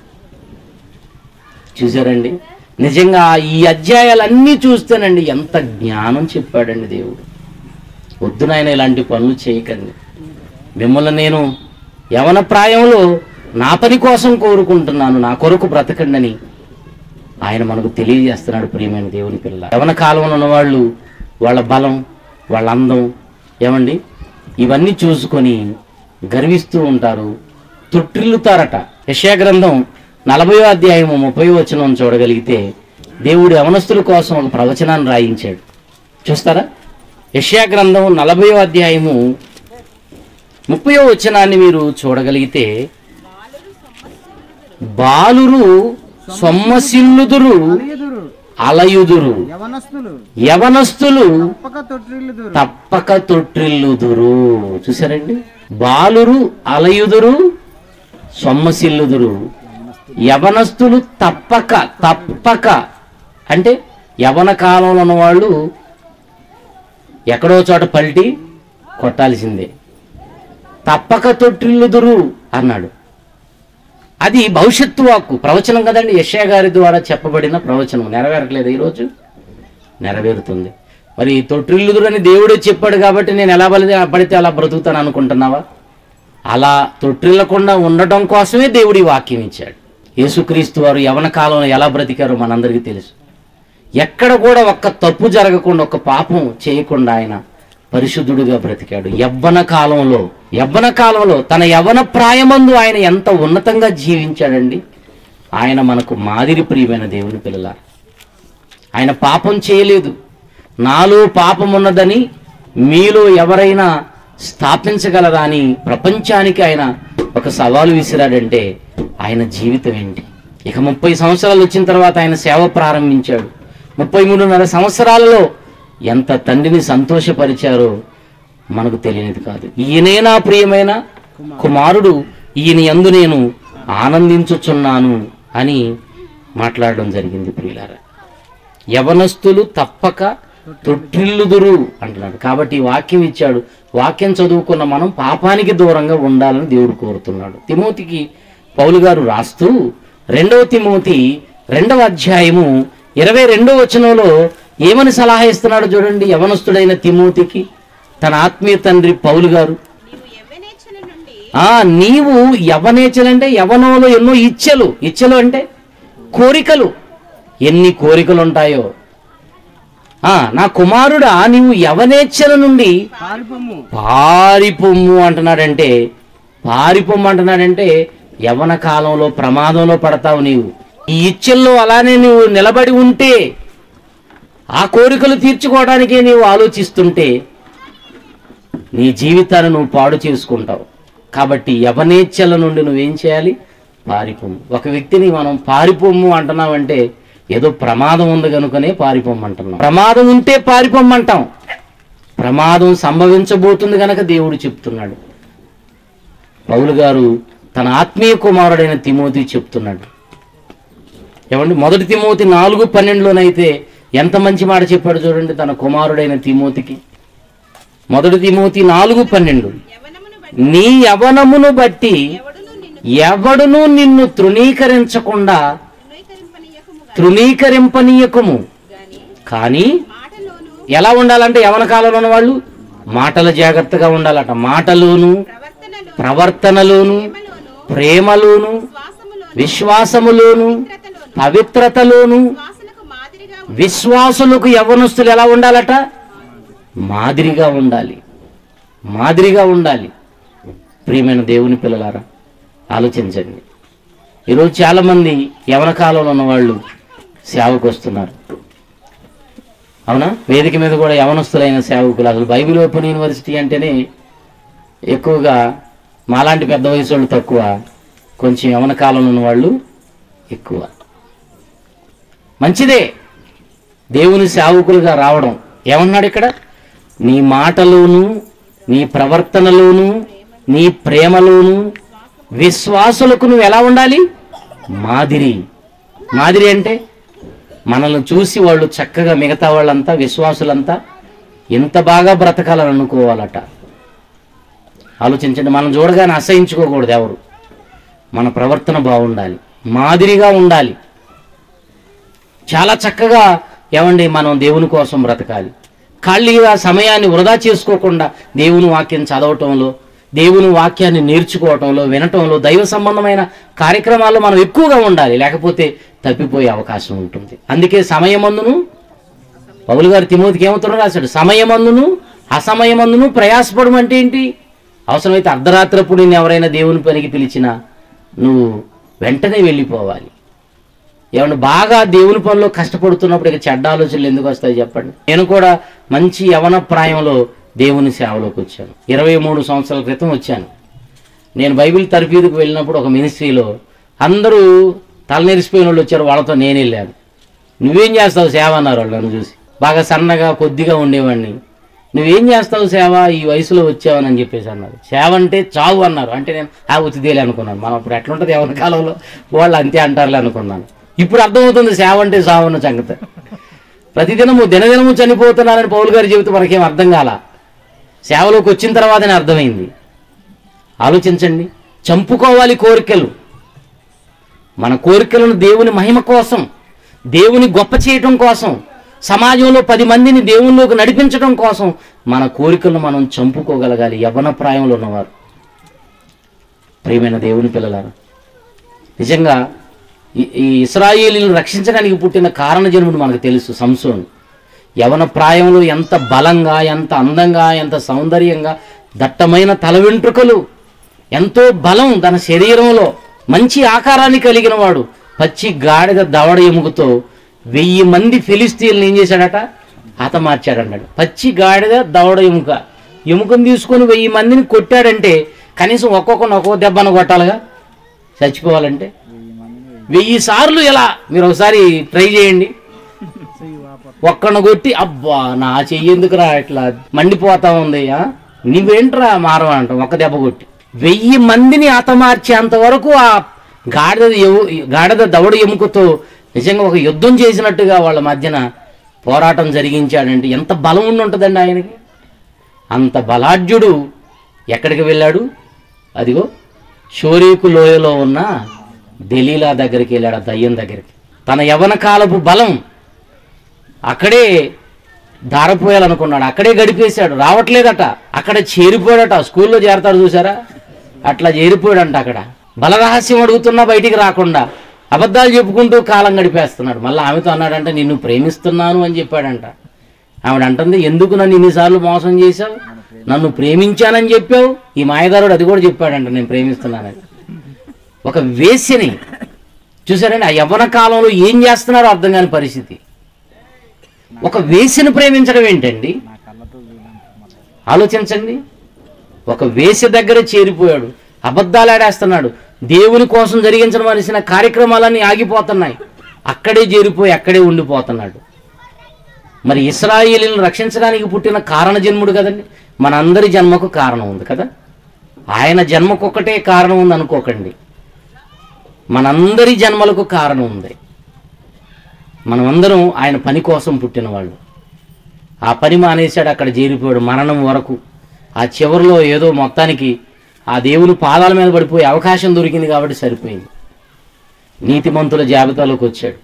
చూసారండి, నిజంగా ఈ అధ్యాయాలన్నీ చూస్తేనండి ఎంత జ్ఞానం చెప్పాడండి దేవుడు. వద్దు నాయన ఇలాంటి పనులు చేయకండి, మిమ్మల్ని నేను యవన ప్రాయంలో నా పని కోసం కోరుకుంటున్నాను, నా కొరకు బ్రతకండి అని ఆయన మనకు తెలియజేస్తున్నాడు. ప్రియమైన దేవుని పిల్ల, యవన కాలంలో ఉన్నవాళ్ళు వాళ్ళ బలం, వాళ్ళ అందం ఏమండి ఇవన్నీ చూసుకొని గర్విస్తూ ఉంటారు, తొట్టిల్లుతారట. యెషయా గ్రంథం నలభయో అధ్యాయము ముప్పై వచనం చూడగలిగితే దేవుడు యవనస్తుల కోసం ఒక ప్రవచనాన్ని రాయించాడు. చూస్తారా? యెషయా గ్రంథం నలభయో అధ్యాయము ముప్పయో వచనాన్ని మీరు చూడగలిగితే, బాలురు సొమ్మసిల్లుదురు ఎదురు అలయుదురు, యవనస్తులు యవనస్తులు తప్పక తొట్టిల్లుదురు తప్పక తొట్టిల్లుదురు. చూసారండి, బాలురు అలయుదురు, సొమ్మసిల్లుదురు, యవనస్తులు తప్పక. తప్పక అంటే యవన కాలంలో ఉన్నవాళ్ళు ఎక్కడో చోట పల్టి కొట్టాల్సిందే. తప్పక తొట్టిల్లుదురు అన్నాడు. అది భవిష్యత్తు వాక్కు, ప్రవచనం కదండి. యెషయా గారి ద్వారా చెప్పబడిన ప్రవచనం నెరవేరట్లేదు, ఈరోజు నెరవేరుతుంది. మరి తొట్టిల్లుదురని దేవుడే చెప్పాడు కాబట్టి నేను ఎలా పడితే అలా బ్రతుకుతాను అనుకుంటున్నావా? అలా తొట్టిల్లకుండా ఉండటం కోసమే దేవుడి వాక్యం ఇచ్చాడు. యేసుక్రీస్తు వారు యవన కాలంలో ఎలా బ్రతికారో మనందరికీ తెలుసు. ఎక్కడ కూడా ఒక్క తప్పు జరగకుండా, ఒక్క పాపం చేయకుండా ఆయన పరిశుద్ధుడిగా బ్రతికాడు. యవ్వన కాలంలో యవ్వన కాలంలో తన యవ్వన ప్రాయమందు ఆయన ఎంత ఉన్నతంగా జీవించాడండి. ఆయన మనకు మాదిరి. ప్రియమైన దేవుని పిల్లల, ఆయన పాపం చేయలేదు. నాలో పాపం ఉన్నదని మీలో ఎవరైనా స్థాపించగలరా అని ప్రపంచానికి ఆయన ఒక సవాలు విసిరాడంటే ఆయన జీవితం ఏంటి? ఇక ముప్పై సంవత్సరాలు వచ్చిన తర్వాత ఆయన సేవ ప్రారంభించాడు. ముప్పై మూడున్నర సంవత్సరాలలో ఎంత తండ్రిని సంతోషపరిచారో మనకు తెలియనిది కాదు. ఈయనే నా ప్రియమైన కుమారుడు, ఈయన యందు నేను ఆనందించుచున్నాను అని మాట్లాడడం జరిగింది. ప్రియులారా, యవనస్తులు తప్పక తొట్టిల్లుదురు అంటున్నాడు. కాబట్టి వాక్యం ఇచ్చాడు. వాక్యం చదువుకున్న మనం పాపానికి దూరంగా ఉండాలని దేవుడు కోరుతున్నాడు. తిమోతికి పౌలు గారు రాస్తూ రెండవ తిమోతి రెండవ అధ్యాయము ఇరవై రెండో వచనంలో ఏమని సలహా ఇస్తున్నాడు చూడండి. యవనస్తుడైన తిమోతికి తన ఆత్మీయ తండ్రి పౌలు గారు, ఆ నీవు యవనేచ్ఛలు అంటే యవనంలో ఎన్నో ఇచ్ఛలు, ఇచ్ఛలు అంటే కోరికలు, ఎన్ని కోరికలు ఉంటాయో. ఆ నా కుమారుడా నీవు యవనేచ్ఛల నుండి పారిపోము. పారిపొమ్ము అంటున్నాడంటే, పారిపొమ్ము అంటున్నాడంటే యవన కాలంలో ప్రమాదంలో పడతావు నీవు. ఈ ఇచ్ఛల్లో అలానే నువ్వు నిలబడి ఉంటే, ఆ కోరికలు తీర్చుకోవడానికే నీవు ఆలోచిస్తుంటే నీ జీవితాన్ని నువ్వు పాడు చేసుకుంటావు. కాబట్టి యవనేచ్ఛల నుండి నువ్వేం చేయాలి? పారిపొమ్ము. ఒక వ్యక్తిని మనం పారిపొమ్ము అంటున్నామంటే ఏదో ప్రమాదం ఉంది కనుకనే పారిపొమ్ము అంటున్నాం. ప్రమాదం ఉంటే పారిపొమ్ము అంటాం. ప్రమాదం సంభవించబోతుంది కనుక దేవుడు చెప్తున్నాడు. పౌలు గారు తన ఆత్మీయ కుమారుడైన తిమోతి చెప్తున్నాడు. ఏమండి, మొదటి తిమోతి నాలుగు పన్నెండులోనైతే ఎంత మంచి మాట చెప్పాడు చూడండి తన కుమారుడైన తిమోతికి. మొదటి తిమోతి నాలుగు పన్నెండు, నీ యవనమును బట్టి ఎవడును నిన్ను తృణీకరించకుండా తృణీకరింపనీయకము. కానీ ఎలా ఉండాలంటే యవన కాలంలో ఉన్న వాళ్ళు మాటల జాగ్రత్తగా ఉండాలట. మాటలోను, ప్రవర్తనలోను, ప్రేమలోను, విశ్వాసములోను, పవిత్రతలోను విశ్వాసులకు యవ్వనస్తులు ఎలా ఉండాలట? మాదిరిగా ఉండాలి, మాదిరిగా ఉండాలి. ప్రియమైన దేవుని పిల్లలారా, ఆలోచించండి. ఈరోజు చాలామంది యవన కాలంలో ఉన్నవాళ్ళు సేవకు వస్తున్నారు. అవునా? వేదిక మీద కూడా యవనస్తులైన సేవకులు. అసలు బైబిల్ ఓపెన్ యూనివర్సిటీ అంటేనే ఎక్కువగా మాలాంటి పెద్ద వయసు వాళ్ళు తక్కువ, కొంచెం యవన కాలంలో ఉన్న వాళ్ళు ఎక్కువ. మంచిదే దేవుని సేవకులుగా రావడం. ఏమన్నాడు ఇక్కడ? నీ మాటలోను, నీ ప్రవర్తనలోను, నీ ప్రేమలోను విశ్వాసులకు నువ్వు ఎలా ఉండాలి? మాదిరి. మాదిరి అంటే మనల్ని చూసి వాళ్ళు చక్కగా మిగతా వాళ్ళంతా విశ్వాసులంతా ఎంత బాగా బ్రతకాలని అనుకోవాలట. ఆలోచించండి. మనం చూడగానే అసహించుకోకూడదు ఎవరు. మన ప్రవర్తన బాగుండాలి, మాదిరిగా ఉండాలి. చాలా చక్కగా ఏమండి మనం దేవుని కోసం బ్రతకాలి. ఖాళీగా సమయాన్ని వృధా చేసుకోకుండా దేవుని వాక్యం చదవటంలో, దేవుని వాక్యాన్ని నేర్చుకోవటంలో, వినటంలో, దైవ సంబంధమైన కార్యక్రమాల్లో మనం ఎక్కువగా ఉండాలి. లేకపోతే తప్పిపోయే అవకాశం ఉంటుంది. అందుకే సమయమందును, పౌలు గారు తిమోతికి ఏమవుతాడో రాశాడు, సమయమందును అసమయమందును ప్రయాసపడం అంటే ఏంటి? అవసరమైతే అర్ధరాత్రప్పుడు నేను ఎవరైనా దేవుని పనికి పిలిచినా నువ్వు వెంటనే వెళ్ళిపోవాలి. ఏమన్నా బాగా దేవుని పనిలో కష్టపడుతున్నప్పుడు ఇక చెడ్డ ఆలోచనలు ఎందుకు వస్తాయి చెప్పండి. నేను కూడా మంచి యవన ప్రాయంలో దేవుని సేవలోకి వచ్చాను. ఇరవై మూడు సంవత్సరాల క్రితం వచ్చాను. నేను బైబిల్ తరఫీదుకు వెళ్ళినప్పుడు ఒక మినిస్ట్రీలో అందరూ తలనెరిసిపోయిన వాళ్ళు వచ్చారు. వాళ్ళతో నేను వెళ్ళాను. నువ్వేం చేస్తావు సేవ అన్నారు వాళ్ళు నన్ను చూసి. బాగా సన్నగా కొద్దిగా ఉండేవాడిని. నువ్వేం చేస్తావు సేవ, ఈ వయసులో వచ్చావని చెప్పేసి అన్నారు. సేవ అంటే చావు అన్నారు. అంటే నేను ఆ ఉచిదేలే అనుకున్నాను. మనం ఇప్పుడు ఎట్లుంటుంది యవన కాలంలో, వాళ్ళు అంతే అంటారులే అనుకున్నాను. ఇప్పుడు అర్థమవుతుంది సేవ అంటే సావు అన్న సంగతి. ప్రతిదినము దినదినము చనిపోతున్నానని పౌలు గారి జీవితం మనకేం అర్థం కాల. సేవలోకి వచ్చిన తర్వాతనే అర్థమైంది. ఆలోచించండి. చంపుకోవాలి కోరికలు. మన కోరికలను దేవుని మహిమ కోసం, దేవుని గొప్ప చేయటం కోసం, సమాజంలో పది మందిని దేవునిలోకి నడిపించడం కోసం మన కోరికలను మనం చంపుకోగలగాలి. యవ్వన ప్రాయంలో ఉన్నవారు. ప్రియమైన దేవుని పిల్లలారా, నిజంగా ఈ ఇశ్రాయేలీలను రక్షించడానికి పుట్టిన కారణజన్ముడు మనకు తెలుసు, సంసోను. యవన ప్రాయంలో ఎంత బలంగా, ఎంత అందంగా, ఎంత సౌందర్యంగా, దట్టమైన తల వెంట్రుకలు, ఎంతో బలం తన శరీరంలో, మంచి ఆకారాన్ని కలిగిన వాడు. పచ్చి గాడిద దవడ ఎముకతో వెయ్యి మంది ఫిలిస్తీన్లు ఏం చేశాడట? హతమార్చాడన్నాడు. పచ్చి గాడిద దవడ ఎముక, ఎముకను తీసుకొని వెయ్యి మందిని కొట్టాడంటే కనీసం ఒక్కొక్కరిని ఒక్కొక్క దెబ్బను కొట్టాలిగా చచ్చిపోవాలంటే. వెయ్యి సార్లు ఎలా మీరు ఒకసారి ట్రై చేయండి. ఒక్కను కొట్టి అబ్బా నా చెయ్యి ఎందుకురా ఇట్లా మండిపోతా ఉంది, నువ్వేంట్రా మారవ అంటాం ఒక్క దెబ్బ కొట్టి. వెయ్యి మందిని హతమార్చేంత వరకు ఆ గాడిద గాడిద దవడ ఎముకతో నిజంగా ఒక యుద్ధం చేసినట్టుగా వాళ్ళ మధ్యన పోరాటం జరిగించాడంటే ఎంత బలం ఉండి ఉంటుందండి ఆయనకి. అంత బలాఢ్యుడు ఎక్కడికి వెళ్ళాడు? అదిగో షోరేకు లోయలో ఉన్న దెలీలా దగ్గరికి వెళ్ళాడు. ఆ దయ్యం దగ్గరికి. తన యవ్వన కాలపు బలం అక్కడే ధారపోయాలనుకున్నాడు. అక్కడే గడిపేశాడు. రావట్లేదట. అక్కడ చేరిపోయాడట. స్కూల్లో చేరతాడు చూసారా, అట్లా చేరిపోయాడంట. అక్కడ బలరహస్యం అడుగుతున్నా బయటికి రాకుండా అబద్ధాలు చెప్పుకుంటూ కాలం గడిపేస్తున్నాడు. మళ్ళీ ఆమెతో అన్నాడంటే నిన్ను ప్రేమిస్తున్నాను అని చెప్పాడంట. ఆవిడ అంటుంది, ఎందుకు నన్ను ఇన్నిసార్లు మోసం చేశావు, నన్ను ప్రేమించానని చెప్పావు. ఈ మాయదారుడు అది కూడా చెప్పాడంట, నేను ప్రేమిస్తున్నానని. ఒక వేశ్యని చూసారండి, ఆ యవ్వన కాలంలో ఏం చేస్తున్నారో అర్థం కాని పరిస్థితి. ఒక వేశ్యను ప్రేమించడం ఏంటండి, ఆలోచించండి. ఒక వేశ్య దగ్గర చేరిపోయాడు, అబద్ధాలు ఆడేస్తున్నాడు, దేవుని కోసం జరిగించవలసిన కార్యక్రమాలన్నీ ఆగిపోతున్నాయి, అక్కడే చేరిపోయి అక్కడే ఉండిపోతున్నాడు. మరి ఇశ్రాయేలీలను రక్షించడానికి పుట్టిన కారణ జన్ముడు కదండి. మనందరి జన్మకు కారణం ఉంది కదా, ఆయన జన్మకొక్కటే కారణం ఉంది అనుకోకండి, మనందరి జన్మలకు కారణం ఉంది. మనమందరం ఆయన పని కోసం పుట్టిన వాళ్ళు. ఆ పని మానేశాడు, అక్కడ చేరిపోయాడు మరణం వరకు. ఆ చివరిలో ఏదో మొత్తానికి ఆ దేవుని పాదాల మీద పడిపోయే అవకాశం దొరికింది కాబట్టి సరిపోయింది, నీతిమంతుల జాబితాలోకి వచ్చాడు.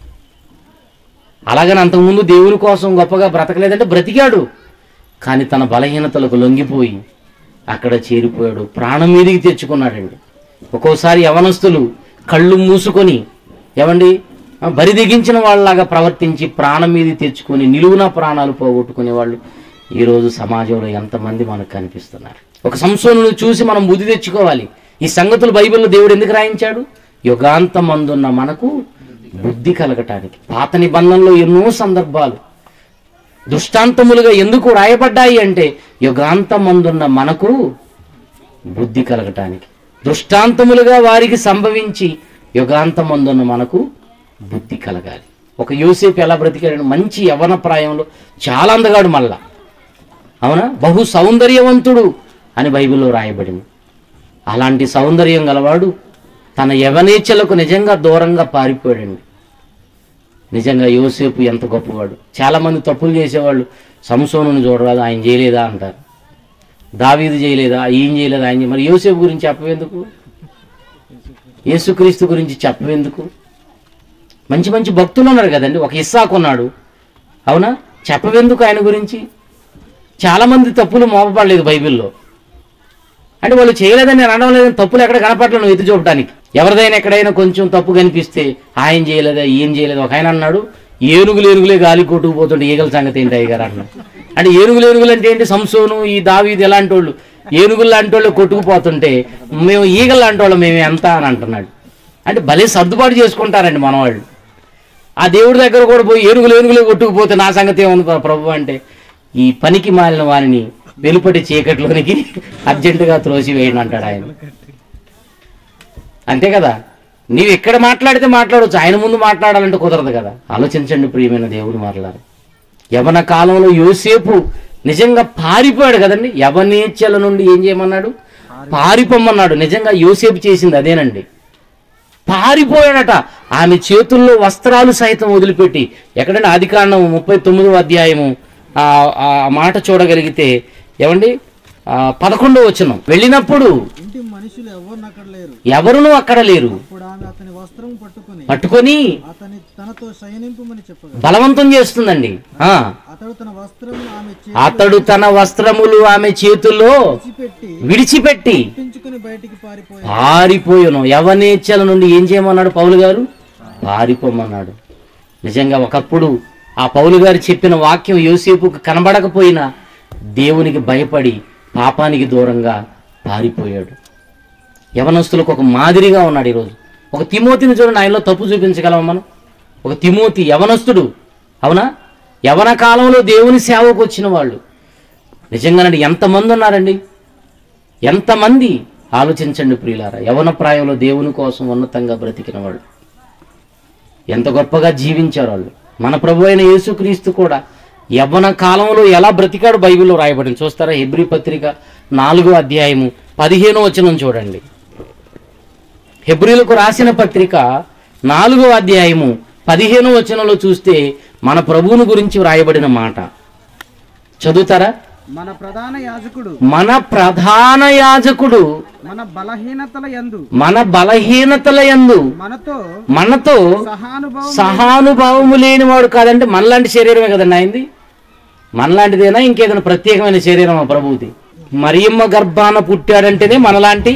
అలాగని అంతకుముందు దేవుని కోసం గొప్పగా బ్రతకలేదంటే బ్రతికాడు, కానీ తన బలహీనతలకు లొంగిపోయి అక్కడ చేరిపోయాడు, ప్రాణం మీదికి తెచ్చుకున్నాడండి. ఒక్కోసారి యవనస్తులు కళ్ళు మూసుకొని ఏమండి బరిదిగించిన వాళ్ళలాగా ప్రవర్తించి ప్రాణం మీద తెచ్చుకొని నిలువున ప్రాణాలు పోగొట్టుకునే వాళ్ళు ఈరోజు సమాజంలో ఎంతమంది మనకు కనిపిస్తున్నారు. ఒక సంసోనును చూసి మనం బుద్ధి తెచ్చుకోవాలి. ఈ సంగతులు బైబిల్లో దేవుడు ఎందుకు రాయించాడు? యుగాంతమందున్న మనకు బుద్ధి కలగటానికి. పాత నిబంధనలో ఎన్నో సందర్భాలు దృష్టాంతములుగా ఎందుకు రాయబడ్డాయి అంటే యుగాంతమందున్న మనకు బుద్ధి కలగటానికి. దృష్టాంతములుగా వారికి సంభవించి యుగాంతమందున్న మనకు బుద్ధి కలగాలి. ఒక యోసేపు ఎలా బ్రతికాడు? మంచి యవ్వన ప్రాయంలో చాలా అందగాడు, మళ్ళా అవునా, బహు సౌందర్యవంతుడు అని బైబిల్లో రాయబడింది. అలాంటి సౌందర్యం గలవాడు తన యవనేచ్ఛలకు నిజంగా దూరంగా పారిపోయాడండి. నిజంగా యోసేపు ఎంత గొప్పవాడు. చాలామంది తప్పులు చేసేవాళ్ళు సంసోనుని చూడరాదు, ఆయన చేయలేదా అంటారు, దావీదు చేయలేదా, ఈయన చేయలేదా, ఆయన. మరి యోసేపు గురించి చెప్పవేందుకు, యేసుక్రీస్తు గురించి చెప్పవేందుకు? మంచి మంచి భక్తులు ఉన్నారు కదండి, ఒక ఇస్సాకు ఉన్నాడు, అవునా, చెప్పవేందుకు ఆయన గురించి? చాలామంది తప్పులు మోపబడలేదు బైబిల్లో. అంటే వాళ్ళు చేయలేదని నేను అనడం లేదని, తప్పులు ఎక్కడ కనపడలేదు ఎత్తి చూపడానికి. ఎవరిదైనా ఎక్కడైనా కొంచెం తప్పు కనిపిస్తే ఆయన చేయలేదా, ఈయన చేయలేదా. ఒక ఆయన అన్నాడు, ఏనుగులు ఏనుగులే గాలి కొట్టుకుపోతుంటే ఈగల సంగతి ఏంటి అయ్యగారు అన్నాడు. అంటే ఏనుగులు ఏనుగులు అంటే ఏంటి? సంసోను, ఈ దావీదు ఎలాంటి వాళ్ళు, ఏనుగులు లాంటి వాళ్ళు కొట్టుకుపోతుంటే మేము ఈగలు లాంటి వాళ్ళు మేము ఎంత అని అంటున్నాడు. అంటే భలే సర్దుబాటు చేసుకుంటారండి మన వాళ్ళు. ఆ దేవుడి దగ్గర కూడా పోయి ఏనుగులు ఏనుగులే కొట్టుకుపోతే నా సంగతి ఏముంది ప్రభు అంటే, ఈ పనికి మాలిన వారిని వెలుపటి చీకట్లోనికి అర్జెంటుగా త్రోసి వేయండి అంటాడు ఆయన. అంతే కదా, నీవు ఎక్కడ మాట్లాడితే మాట్లాడవచ్చు, ఆయన ముందు మాట్లాడాలంటే కుదరదు కదా. ఆలోచించండి ప్రియమైన దేవుడు మాట్లాడారు. యవన కాలంలో యోసేపు నిజంగా పారిపోయాడు కదండి. యవనేచ్ఛల నుండి ఏం చేయమన్నాడు? పారిపోమన్నాడు. నిజంగా యోసేపు చేసింది అదేనండి, పారిపోయాడట. ఆమె చేతుల్లో వస్త్రాలు సైతం వదిలిపెట్టి. ఎక్కడంటే ఆదికాండం ముప్పై తొమ్మిదవ అధ్యాయము ఆ మాట చూడగలిగితే ఏమండి, పదకొండో వచనం, వెళ్ళినప్పుడు ఇంటి మనుషులు ఎవరు అక్కడ లేరు, ఎవరును అక్కడ లేరు, అప్పుడు ఆమె అతని వస్త్రం పట్టుకొని పట్టుకొని అతని తనతో శయనింపమని చెప్పగా బలవంతం చేస్తుందండి. ఆ అతడు తన వస్త్రములు ఆమె అతడు తన వస్త్రములు ఆమె చేతుల్లో చేతిపెట్టి విడిచిపెట్టి తప్పించుకుని బయటికి పారిపోయి పారిపోయాను. యవనేచ్ఛల నుండి ఏం చేయమన్నాడు పౌలు గారు? పారిపోమన్నాడు. నిజంగా ఒకప్పుడు ఆ పౌలు గారు చెప్పిన వాక్యం యోసేపుకు కనబడకపోయినా దేవునికి భయపడి పాపానికి దూరంగా పారిపోయాడు. యవనస్తులకు ఒక మాదిరిగా ఉన్నాడు. ఈరోజు ఒక తిమోతిని చూడండి, ఆయనలో తప్పు చూపించగలం మనం. ఒక తిమోతి యవనస్తుడు, అవునా, యవన కాలంలో దేవుని సేవకు వచ్చిన వాళ్ళు. నిజంగానండి ఎంతమంది ఉన్నారండి, ఎంతమంది. ఆలోచించండి ప్రియులారా, యవన ప్రాయంలో దేవుని కోసం ఉన్నతంగా బ్రతికిన వాళ్ళు ఎంత గొప్పగా జీవించారు వాళ్ళు. మన ప్రభు అయిన యేసుక్రీస్తు కూడా యవ్వన కాలంలో ఎలా బ్రతికాడు బైబిల్లో రాయబడింది. చూస్తారా? హెబ్రీ పత్రిక నాలుగో అధ్యాయము పదిహేనో వచనం చూడండి. హెబ్రీలకు రాసిన పత్రిక నాలుగో అధ్యాయము పదిహేనో వచనంలో చూస్తే మన ప్రభువుని గురించి వ్రాయబడిన మాట చదువుతారా? మన ప్రధాన యాజకుడు మన ప్రధాన యాజకుడు మన బలహీనతల యందు మన బలహీనతల యందు మనతో మనతో సహానుభావం సహానుభావము లేనివాడు కాదంటే మనలాంటి శరీరమే కదండి ఆయనది. మనలాంటిదేనా ఇంకేదైనా ప్రత్యేకమైన శరీరమా ప్రభువుది? మరియమ్మ గర్భాన పుట్టాడంటేనే మనలాంటి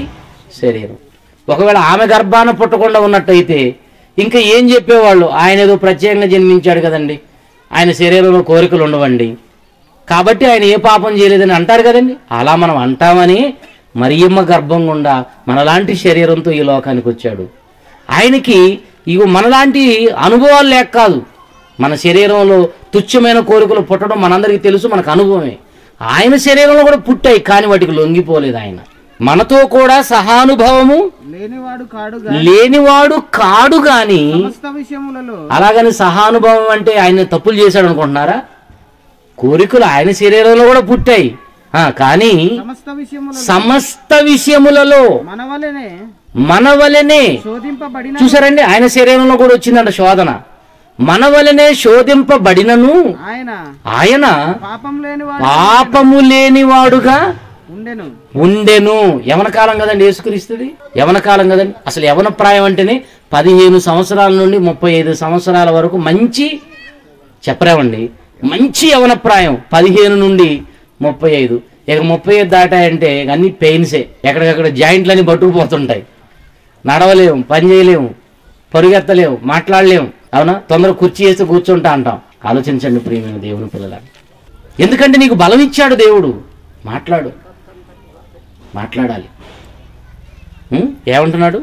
శరీరం. ఒకవేళ ఆమె గర్భాన పుట్టకుండా ఉన్నట్టయితే ఇంకా ఏం చెప్పేవాళ్ళు? ఆయన ఏదో ప్రత్యేకంగా జన్మించాడు కదండి, ఆయన శరీరంలో కోరికలు ఉండవండి, కాబట్టి ఆయన ఏ పాపం చేయలేదని అంటారు కదండి. అలా మనం అంటామని మరియమ్మ గర్భం గుండా మనలాంటి శరీరంతో ఈ లోకానికి వచ్చాడు. ఆయనకి ఇవి మనలాంటి అనుభవాలు లేక కాదు, మన శరీరంలో తుచ్చమైన కోరికలు పుట్టడం మనందరికీ తెలుసు, మనకు అనుభవమే. ఆయన శరీరంలో కూడా పుట్టాయి, కానీ వాటికి లొంగిపోలేదు. ఆయన మనతో కూడా సహానుభవము లేనివాడు కాడు లేనివాడు కాడు గాని సమస్త విషయములలో. అలాగని సహానుభవం అంటే ఆయన తప్పులు చేశాడు అనుకుంటున్నారా? కోరికలు ఆయన శరీరంలో కూడా పుట్టాయి, కానీ సమస్త విషయములలో సమస్త విషయములలో మనవలనే మనవలనే శోధింపబడిన. చూసారండి, ఆయన శరీరంలో కూడా వచ్చిందంట శోధన. మనవలనే శోధింపబడినను ఆయన ఆయన పాపం లేనివాడు పాపము లేనివాడుగా ఉండెను. ఉండెను. యవన కాలం కదండి యేసుక్రీస్తుది, యవన కాలం కదండి. అసలు యవన ప్రాయం అంటేనే పదిహేను సంవత్సరాల నుండి ముప్పై ఐదు సంవత్సరాల వరకు మంచి చెప్పరామండి, మంచి యవన ప్రాయం పదిహేను నుండి ముప్పై ఐదు. ఇక ముప్పై ఐదు దాటాయంటే అన్ని పెయిన్సే, ఎక్కడికక్కడ జాయింట్లన్నీ పట్టుకుపోతుంటాయి, నడవలేము, పని చేయలేము, పరుగెత్తలేము, మాట్లాడలేము. అవునా? తొందర కుర్చీ వేసి కూర్చుంటా అంటాం. ఆలోచించండి ప్రియమైన దేవుని పిల్లల, ఎందుకంటే నీకు బలం ఇచ్చాడు దేవుడు. మాట్లాడు, మాట్లాడాలి. ఏమంటున్నాడు?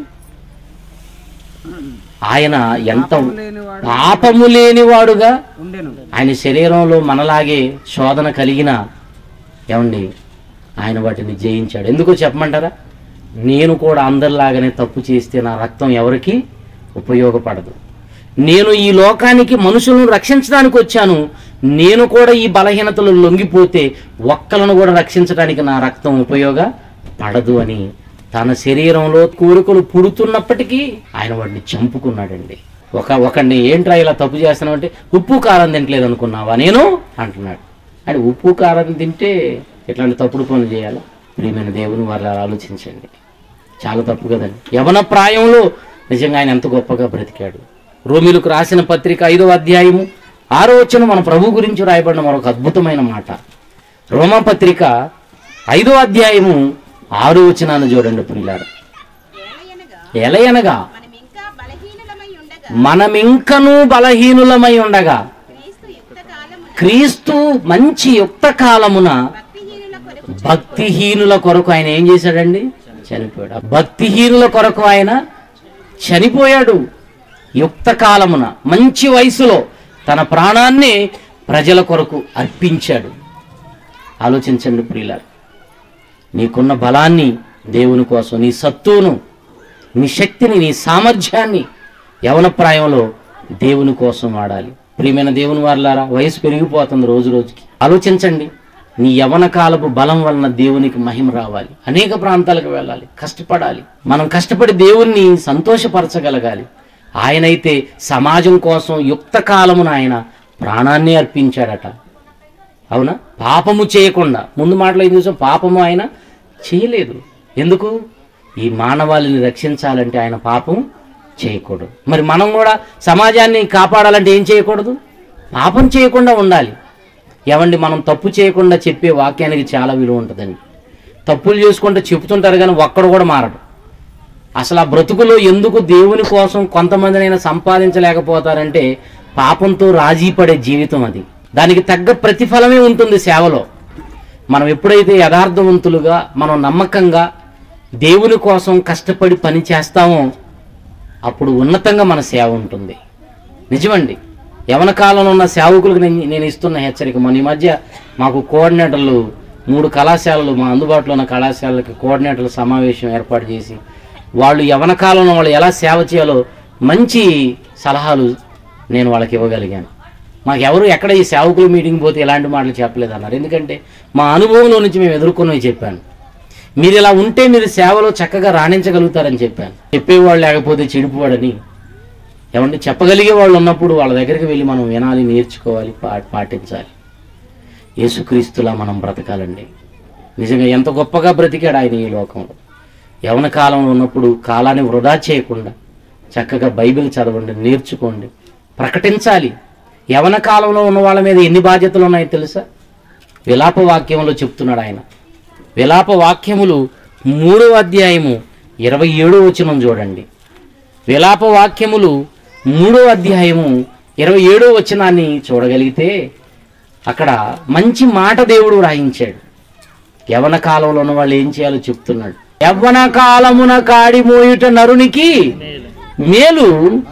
ఆయన ఎంత పాపము లేనివాడుగా ఉండెను. ఆయన శరీరంలో మనలాగే శోధన కలిగిన ఏమండి ఆయన వాటిని జయించాడు. ఎందుకో చెప్పమంటారా? నేను కూడా అందరిలాగానే తప్పు చేస్తే నా రక్తం ఎవరికి ఉపయోగపడదు. నేను ఈ లోకానికి మనుషులను రక్షించడానికి వచ్చాను, నేను కూడా ఈ బలహీనతలు లొంగిపోతే ఒక్కలను కూడా రక్షించడానికి నా రక్తం ఉపయోగపడదు అని తన శరీరంలో కోరికలు పుడుతున్నప్పటికీ ఆయన వాడిని చంపుకున్నాడండి. ఒక ఒకడిని ఏంట్రా ఇలా తప్పు చేస్తున్నావంటే ఉప్పు కారం తింటలేదు అనుకున్నావా నేను అంటున్నాడు. అంటే ఉప్పు కారం తింటే ఇట్లాంటి తప్పుడు పనులు చేయాలి? ప్రియమైన దేవుని వారు ఆలోచించండి, చాలా తప్పు కదండి. యవన ప్రాయంలో నిజంగా ఆయన ఎంత గొప్పగా బ్రతికాడు. రోమిలకు రాసిన పత్రిక ఐదవ అధ్యాయము ఆరో వచనం మన ప్రభు గురించి రాయబడిన మరొక అద్భుతమైన మాట. రోమా పత్రిక ఐదో అధ్యాయము ఆరో వచనాన్ని చూడండి ప్రియులారా. ఎలయనగా మనమింకనూ బలహీనులమై ఉండగా క్రీస్తు మంచి యుక్త కాలమున భక్తిహీనుల కొరకు ఆయన ఏం చేశాడండి? చనిపోయాడు. భక్తిహీనుల కొరకు ఆయన చనిపోయాడు. యుక్త కాలమున మంచి వయసులో తన ప్రాణాన్ని ప్రజల కొరకు అర్పించాడు. ఆలోచించండి ప్రియులారా, నీకున్న బలాన్ని దేవుని కోసం, నీ సత్తును, నీ శక్తిని, నీ సామర్థ్యాన్ని యవన ప్రాయంలో దేవుని కోసం వాడాలి. ప్రియమైన దేవుని వారలారా, వయసు పెరిగిపోతుంది రోజు రోజుకి. ఆలోచించండి, నీ యవన కాలపు బలం వలన దేవునికి మహిమ రావాలి. అనేక ప్రాంతాలకు వెళ్ళాలి, కష్టపడాలి. మనం కష్టపడి దేవుణ్ణి సంతోషపరచగలగాలి. ఆయనైతే సమాజం కోసం యుక్త కాలమున ఆయన ప్రాణాన్ని అర్పించాడట. అవునా? పాపము చేయకుండా, ముందు మాటలో ఏం చూసాం, పాపము ఆయన చేయలేదు. ఎందుకు? ఈ మానవాళిని రక్షించాలంటే ఆయన పాపం చేయకూడదు. మరి మనం కూడా సమాజాన్ని కాపాడాలంటే ఏం చేయకూడదు? పాపం చేయకుండా ఉండాలి. ఏమండి, మనం తప్పు చేయకుండా చెప్పే వాక్యానికి చాలా విలువ ఉంటుందండి. తప్పులు చేసుకుంటే చెప్తుంటారు కానీ ఒక్కడు కూడా మారడు. అసలు ఆ బ్రతుకులో ఎందుకు దేవుని కోసం కొంతమందినైనా సంపాదించలేకపోతారంటే పాపంతో రాజీ పడే జీవితం అది. దానికి తగ్గ ప్రతిఫలమే ఉంటుంది సేవలో. మనం ఎప్పుడైతే యథార్థవంతులుగా, మనం నమ్మకంగా దేవుని కోసం కష్టపడి పని చేస్తామో అప్పుడు ఉన్నతంగా మన సేవ ఉంటుంది. నిజమండి. యవన కాలంలో ఉన్న సేవకులకు నేను నేను ఇస్తున్న హెచ్చరిక, మన ఈ మధ్య మాకు కోఆర్డినేటర్లు మూడు కళాశాలలు, మా అందుబాటులో ఉన్న కళాశాలకి కోఆర్డినేటర్ల సమావేశం ఏర్పాటు చేసి వాళ్ళు యవన కాలంలో వాళ్ళు ఎలా సేవ చేయాలో మంచి సలహాలు నేను వాళ్ళకి ఇవ్వగలిగాను. మాకు ఎవరు ఎక్కడ ఈ సేవకుల మీటింగ్ పోతే ఎలాంటి మాటలు చెప్పలేదు అన్నారు. ఎందుకంటే మా అనుభవంలో నుంచి మేము ఎదుర్కొన్నవి చెప్పాను. మీరు ఇలా ఉంటే మీరు సేవలో చక్కగా రాణించగలుగుతారని చెప్పాను. చెప్పేవాళ్ళు లేకపోతే చెడిపోవాడని. ఏమంటే చెప్పగలిగే వాళ్ళు ఉన్నప్పుడు వాళ్ళ దగ్గరికి వెళ్ళి మనం వినాలి, నేర్చుకోవాలి, పా పాటించాలి. యేసుక్రీస్తులా మనం బ్రతకాలండి. నిజంగా ఎంత గొప్పగా బ్రతికాడు ఆయన ఈ లోకంలో. యవన కాలంలో ఉన్నప్పుడు కాలాన్ని వృధా చేయకుండా చక్కగా బైబిల్ చదవండి, నేర్చుకోండి, ప్రకటించాలి. యవన కాలంలో ఉన్న వాళ్ళ మీద ఎన్ని బాధ్యతలు ఉన్నాయో తెలుసా? విలాప వాక్యంలో చెప్తున్నాడు ఆయన. విలాప వాక్యములు మూడవ అధ్యాయము ఇరవై ఏడో వచనం చూడండి. విలాప వాక్యములు మూడో అధ్యాయము ఇరవై ఏడో వచనాన్ని చూడగలిగితే అక్కడ మంచి మాట దేవుడు రాయించాడు. యవ్వన కాలంలో ఉన్న వాళ్ళు ఏం చేయాలో చెప్తున్నాడు. యవ్వన కాలమున కాడి మోయుట నరునికి మేలు,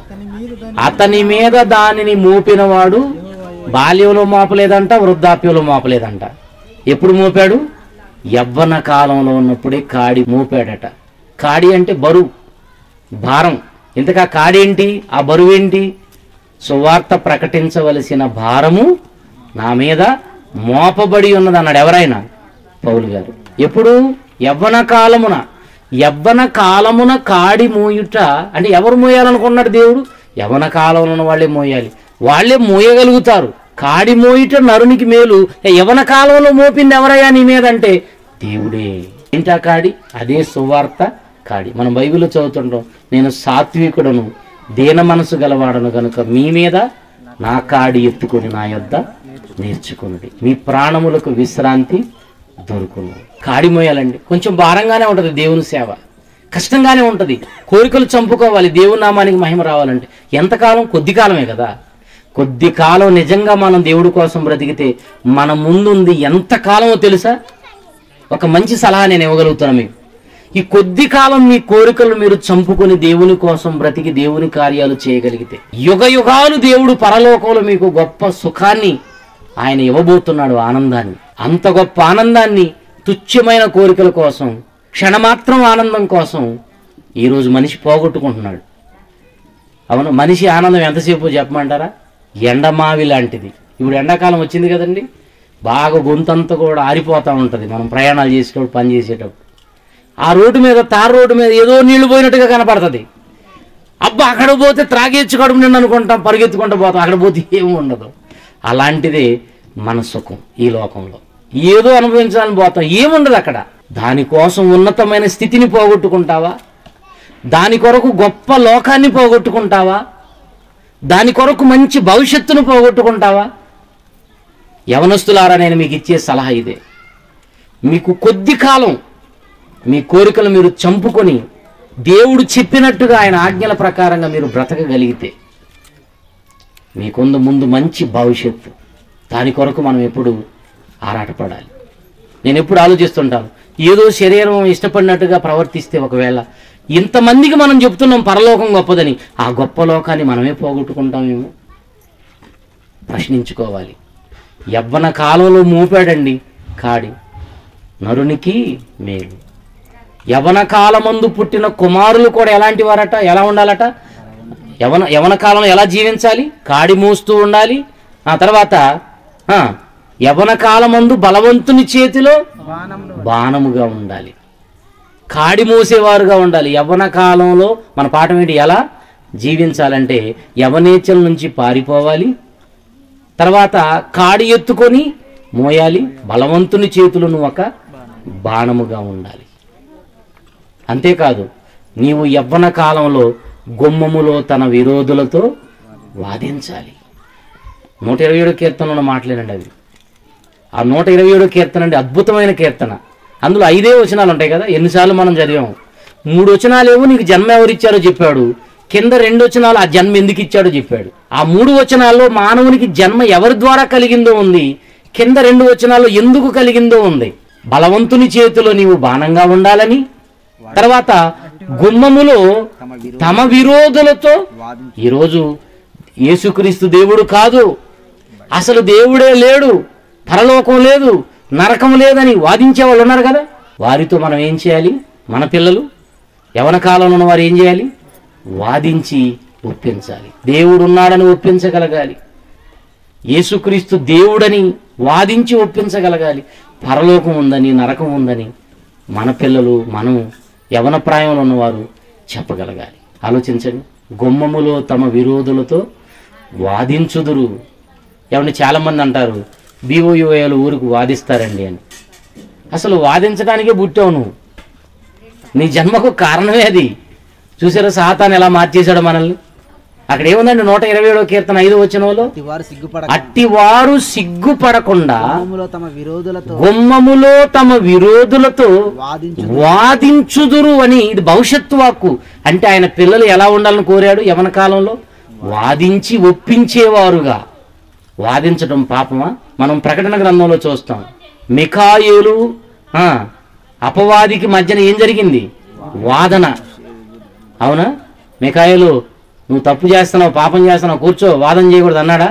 అతని మీద దానిని మోపినవాడు బాల్యంలో మోపలేదంట, వృద్ధాప్యంలో మోపలేదంట. ఎప్పుడు మోపాడు? యవ్వన కాలంలో ఉన్నప్పుడే కాడి మోపాడట. కాడి అంటే బరువు, భారం. ఇంతకా కాడి ఏంటి? ఆ బరువు ఏంటి? సువార్త ప్రకటించవలసిన భారము నా మీద మోపబడి ఉన్నది అన్నాడు ఎవరైనా? పౌలు గారు. ఎప్పుడు? యవ్వన కాలమున. యవ్వన కాలమున కాడి మోయుట అంటే ఎవరు మోయాలనుకున్నాడు దేవుడు? యవ్వన కాలంలో ఉన్న వాళ్ళే మోయాలి, వాళ్ళే మోయగలుగుతారు. కాడి మోయుట నరునికి మేలు. యవ్వన కాలంలో మోపింది ఎవరయ్యా నీ మీద అంటే దేవుడే. ఏంటా కాడి? అదే సువార్త కాడి. మనం బైబిల్లో చదువుతుంటాం, నేను సాత్వికుడను దీన మనసు గలవాడను గనుక మీ మీద నా కాడి ఎత్తుకొని నా యొద్ద నేర్చుకున్నది, మీ ప్రాణములకు విశ్రాంతి దొరుకును. కాడి మోయాలండి. కొంచెం భారంగానే ఉంటుంది దేవుని సేవ, కష్టంగానే ఉంటుంది. కోరికలు చంపుకోవాలి, దేవుని నామానికి మహిమ రావాలంటే ఎంతకాలం? కొద్ది కాలమే కదా. కొద్ది కాలం నిజంగా మనం దేవుడి కోసం బ్రతికితే మన ముందుంది ఎంతకాలమో తెలుసా? ఒక మంచి సలహా నేను ఇవ్వగలుగుతాను మీకు. ఈ కొద్ది కాలం మీ కోరికలు మీరు చంపుకొని దేవుని కోసం బ్రతికి దేవుని కార్యాలు చేయగలిగితే యుగ యుగాలు దేవుడు పరలోకంలో మీకు గొప్ప సుఖాన్ని ఆయన ఇవ్వబోతున్నాడు, ఆనందాన్ని. అంత గొప్ప ఆనందాన్ని తుచ్చమైన కోరికల కోసం, క్షణమాత్రం ఆనందం కోసం ఈరోజు మనిషి పోగొట్టుకుంటున్నాడు. అవును, మనిషి ఆనందం ఎంతసేపు చెప్పమంటారా? ఎండమావి లాంటిది. ఇప్పుడు ఎండాకాలం వచ్చింది కదండి, బాగా గొంతంతా కూడా ఆరిపోతూ ఉంటుంది మనం ప్రయాణాలు చేసేటప్పుడు, పని చేసేటప్పుడు. ఆ రోడ్డు మీద, తార్ రోడ్డు మీద ఏదో నీళ్లు పోయినట్టుగా కనపడుతుంది. అబ్బా అక్కడ పోతే త్రాగేచ్చు కడుపు నిండు అనుకుంటాం, పరిగెత్తుకుంటూ పోతాం. అక్కడ పోతే ఏమి ఉండదు. అలాంటిదే మన సుఖం ఈ లోకంలో. ఏదో అనుభవించాలని పోతాం, ఏముండదు అక్కడ. దానికోసం ఉన్నతమైన స్థితిని పోగొట్టుకుంటావా? దాని కొరకు గొప్ప లోకాన్ని పోగొట్టుకుంటావా? దాని కొరకు మంచి భవిష్యత్తును పోగొట్టుకుంటావా? యవనస్తులారా, నేను మీకు ఇచ్చే సలహా ఇదే. మీకు కొద్ది కాలం మీ కోరికలు మీరు చంపుకొని దేవుడు చెప్పినట్టుగా ఆయన ఆజ్ఞల ప్రకారంగా మీరు బ్రతకగలిగితే మీకుందు ముందు మంచి భవిష్యత్తు. దాని కొరకు మనం ఎప్పుడు ఆరాటపడాలి. నేను ఎప్పుడు ఆలోచిస్తుంటాను, ఏదో శరీరం ఇష్టపడినట్టుగా ప్రవర్తిస్తే ఒకవేళ ఇంతమందికి మనం చెప్తున్నాం పరలోకం గొప్పదని, ఆ గొప్ప లోకాన్ని మనమే పోగొట్టుకుంటామేమో ప్రశ్నించుకోవాలి. యవ్వన కాలంలో మోపాడండి కాడి నరునికి మేలు. యవన కాలమందు పుట్టిన కుమారులు కూడా ఎలాంటి వారట? ఎలా ఉండాలట? యవన యవన కాలంలో ఎలా జీవించాలి? కాడి మోస్తూ ఉండాలి. ఆ తర్వాత యవన కాలమందు బలవంతుని చేతిలో బాణముగా ఉండాలి, కాడి మోసేవారుగా ఉండాలి. యవ్వన కాలంలో మన పాఠం ఏంటి? ఎలా జీవించాలంటే యవనేచ్ఛల నుంచి పారిపోవాలి, తర్వాత కాడి ఎత్తుకొని మోయాలి, బలవంతుని చేతులను ఒక బాణముగా ఉండాలి. అంతేకాదు, నీవు యవ్వన కాలంలో గుమ్మములో తన విరోధులతో వాదించాలి. నూట ఇరవై ఏడు కీర్తనలో మాట్లాడండి అవి. ఆ నూట ఇరవై ఏడు కీర్తన అండి అద్భుతమైన కీర్తన. అందులో ఐదే వచనాలు ఉంటాయి కదా, ఎన్నిసార్లు మనం చదివాము. మూడు వచనాలేమో నీకు జన్మ ఎవరిచ్చారో చెప్పాడు, కింద రెండు వచనాలు ఆ జన్మ ఎందుకు ఇచ్చాడో చెప్పాడు. ఆ మూడు వచనాల్లో మానవునికి జన్మ ఎవరి ద్వారా కలిగిందో ఉంది, కింద రెండు వచనాల్లో ఎందుకు కలిగిందో ఉంది. బలవంతుని చేతిలో నీవు బాణంగా ఉండాలని, తర్వాత గుమ్మములో తమ విరోధులతో. ఈరోజు యేసుక్రీస్తు దేవుడు కాదు, అసలు దేవుడే లేడు, పరలోకం లేదు, నరకం లేదని వాదించే వాళ్ళు ఉన్నారు కదా, వారితో మనం ఏం చేయాలి? మన పిల్లలు యవన కాలంలో ఉన్న వారు ఏం చేయాలి? వాదించి ఒప్పించాలి. దేవుడు ఉన్నాడని ఒప్పించగలగాలి, యేసుక్రీస్తు దేవుడని వాదించి ఒప్పించగలగాలి, పరలోకం ఉందని నరకం ఉందని మన పిల్లలు, మనం యవన ప్రాయంలో ఉన్నవారు చెప్పగలగాలి. ఆలోచించండి, గుమ్మములో తమ విరోధులతో వాదించుదురు. ఏమంటే చాలామంది అంటారు బీఓయూఏలు ఊరికి వాదిస్తారండి అని. అసలు వాదించడానికే పుట్టావు నువ్వు, నీ జన్మకు కారణమే అది. చూసారా సాతాను ఎలా మార్చేశాడు మనల్ని? అక్కడ ఏముందండి నూట ఇరవై ఏడో కీర్తన ఐదో వచనంలో, వారు సిగ్గుపడ అట్టివారు సిగ్గుపడకుండా గుమ్మములో తమ విరోధులతో గుమ్మములో తమ విరోధులతో వాదించు వాదించుదురు అని. ఇది భవిష్యత్తు వాక్కు. అంటే ఆయన పిల్లలు ఎలా ఉండాలని కోరాడు యవన కాలంలో? వాదించి ఒప్పించేవారుగా. వాదించడం పాపమా? మనం ప్రకటన గ్రంథంలో చూస్తాం, మిఖాయేలు ఆ, అపవాదికి మధ్యన ఏం జరిగింది? వాదన. అవునా? మిఖాయేలు నువ్వు తప్పు చేస్తున్నావు, పాపం చేస్తున్నావు, కూర్చో, వాదన చేయకూడదు అన్నాడా?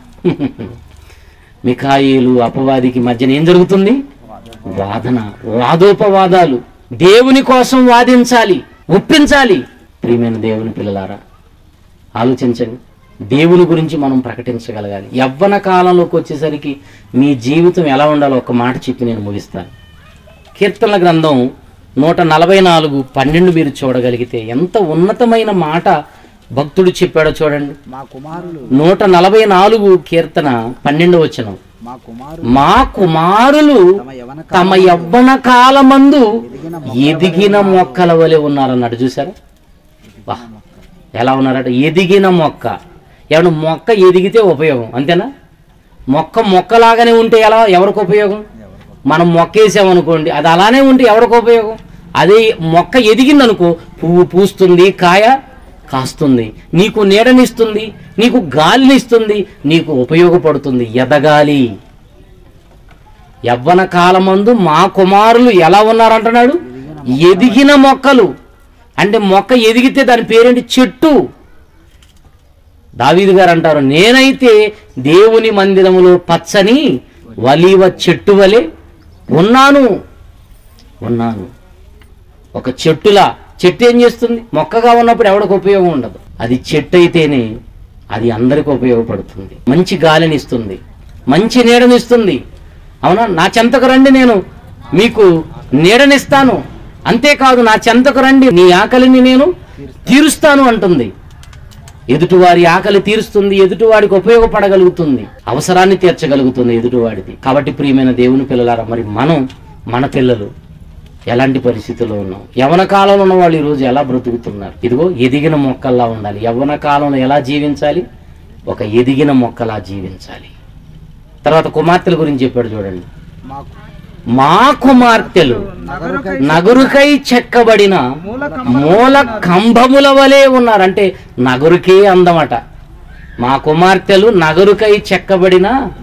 మిఖాయేలు అపవాదికి మధ్యన ఏం జరుగుతుంది? వాదన, వాదోపవాదాలు. దేవుని కోసం వాదించాలి, ఒప్పించాలి. ప్రియమైన దేవుని పిల్లలారా, ఆలోచించండి. దేవుని గురించి మనం ప్రకటించగలగాలి. యవ్వన కాలంలోకి వచ్చేసరికి మీ జీవితం ఎలా ఉండాలో ఒక మాట చెప్పి నేను ముగిస్తాను. కీర్తనల గ్రంథం నూట నలభై నాలుగు పన్నెండు మీరు చూడగలిగితే ఎంత ఉన్నతమైన మాట భక్తుడు చెప్పాడో చూడండి. మా కుమారులు నూట నలభై నాలుగు కీర్తన పన్నెండు వచనం, మా కుమారులు మా కుమారులు తమ యవన తమ యవ్వన కాలమందు ఎదిగిన మొక్కల వలె ఉన్నారన్నాడు. చూసారా? వా, ఎలా ఉన్నారట? ఎదిగిన మొక్క. ఏమన్నా మొక్క ఎదిగితే ఉపయోగం, అంతేనా? మొక్క మొక్కలాగానే ఉంటే ఎలా, ఎవరికి ఉపయోగం? మనం మొక్క వేసామనుకోండి, అది అలానే ఉంటే ఎవరికి ఉపయోగం? అదే మొక్క ఎదిగిందనుకో, పువ్వు పూస్తుంది, కాయ కాస్తుంది, నీకు నీడనిస్తుంది, నీకు గాలినిస్తుంది, నీకు ఉపయోగపడుతుంది. ఎదగాలి. యవ్వన కాలమందు మా కుమారులు ఎలా ఉన్నారంటున్నాడు? ఎదిగిన మొక్కలు. అంటే మొక్క ఎదిగితే దాని పేరేంటి? చెట్టు. దావీదు గారు అంటారు, నేనైతే దేవుని మందిరములో పచ్చని వలీవ చెట్టు వలె ఉన్నాను ఉన్నాను ఒక చెట్టులా. చెట్టు ఏం చేస్తుంది? మొక్కగా ఉన్నప్పుడు ఎవరికి ఉపయోగం ఉండదు. అది చెట్టు అయితేనే అది అందరికి ఉపయోగపడుతుంది. మంచి గాలిని ఇస్తుంది, మంచి నీడనిస్తుంది. అవునా? నా చెంతకు రండి, నేను మీకు నీడనిస్తాను. అంతేకాదు, నా చెంతకు రండి, నీ ఆకలిని నేను తీరుస్తాను అంటుంది. ఎదుటివారి ఆకలి తీరుస్తుంది, ఎదుటివాడికి ఉపయోగపడగలుగుతుంది, అవసరాన్ని తీర్చగలుగుతుంది ఎదుటివాడిది. కాబట్టి ప్రియమైన దేవుని పిల్లలారా, మరి మనం మన పిల్లలు ఎలాంటి పరిస్థితుల్లో ఉన్నాం? యవ్వన కాలంలో ఉన్న వాళ్ళు ఈరోజు ఎలా బ్రతుకుతున్నారు? ఇదిగో ఎదిగిన మొక్కల్లా ఉండాలి. యవ్వన కాలంలో ఎలా జీవించాలి? ఒక ఎదిగిన మొక్కలా జీవించాలి. తర్వాత కుమార్తెల గురించి చెప్పాడు చూడండి. మా కుమార్తెలు నగరుకై చెక్కబడిన మూల కంబముల వలె ఉన్నారు. అంటే నగరుకే అందమట. మా కుమార్తెలు నగరుకై చెక్కబడిన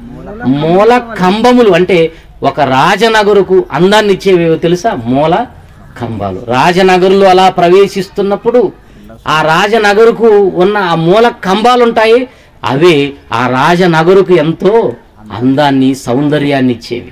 మూల కంబములు. అంటే ఒక రాజనగరుకు అందాన్ని ఇచ్చేవేవో తెలుసా? మూల కంబాలు. రాజనగరులు అలా ప్రవేశిస్తున్నప్పుడు ఆ రాజనగరుకు ఉన్న ఆ మూల కంబాలు ఉంటాయి, అవే ఆ రాజనగరుకు ఎంతో అందాన్ని, సౌందర్యాన్ని ఇచ్చేవి.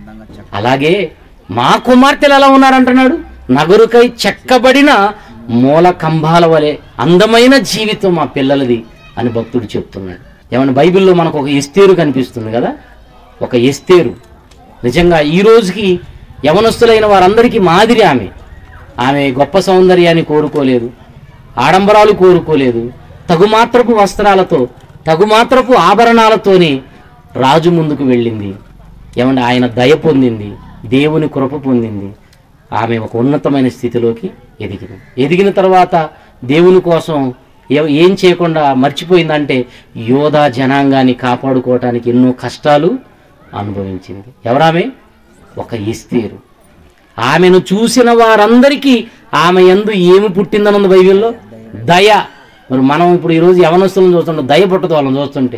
అలాగే మా కుమార్తెలు ఎలా ఉన్నారంటున్నాడు? నగరుకై చెక్కబడిన మూల కంబాల వలె అందమైన జీవితం మా పిల్లలది అని భక్తుడు చెప్తున్నాడు. ఏమన్నా బైబిల్లో మనకు ఒక ఎస్తేరు కనిపిస్తుంది కదా, ఒక ఎస్తేరు. నిజంగా ఈ రోజుకి యవనస్తులైన వారందరికీ మాదిరి ఆమె. ఆమె గొప్ప సౌందర్యాన్ని కోరుకోలేదు, ఆడంబరాలు కోరుకోలేదు. తగుమాత్రపు వస్త్రాలతో, తగుమాత్రపు ఆభరణాలతోనే రాజు ముందుకు వెళ్ళింది. ఏమంటే ఆయన దయ పొందింది, దేవుని కృప పొందింది. ఆమె ఒక ఉన్నతమైన స్థితిలోకి ఎదిగింది. ఎదిగిన తర్వాత దేవుని కోసం ఏం చేయకుండా మర్చిపోయిందంటే యోధా జనాంగాన్ని కాపాడుకోవటానికి ఎన్నో కష్టాలు అనుభవించింది. ఎవరామె? ఒక ఎస్తేరు. ఆమెను చూసిన వారందరికీ ఆమె యందు ఏమి పుట్టిందనుంది బైబిల్లో? దయ. మరి మనం ఇప్పుడు ఈరోజు యవనస్తులను చూస్తుంటే దయ పుట్టదు. వాళ్ళని చూస్తుంటే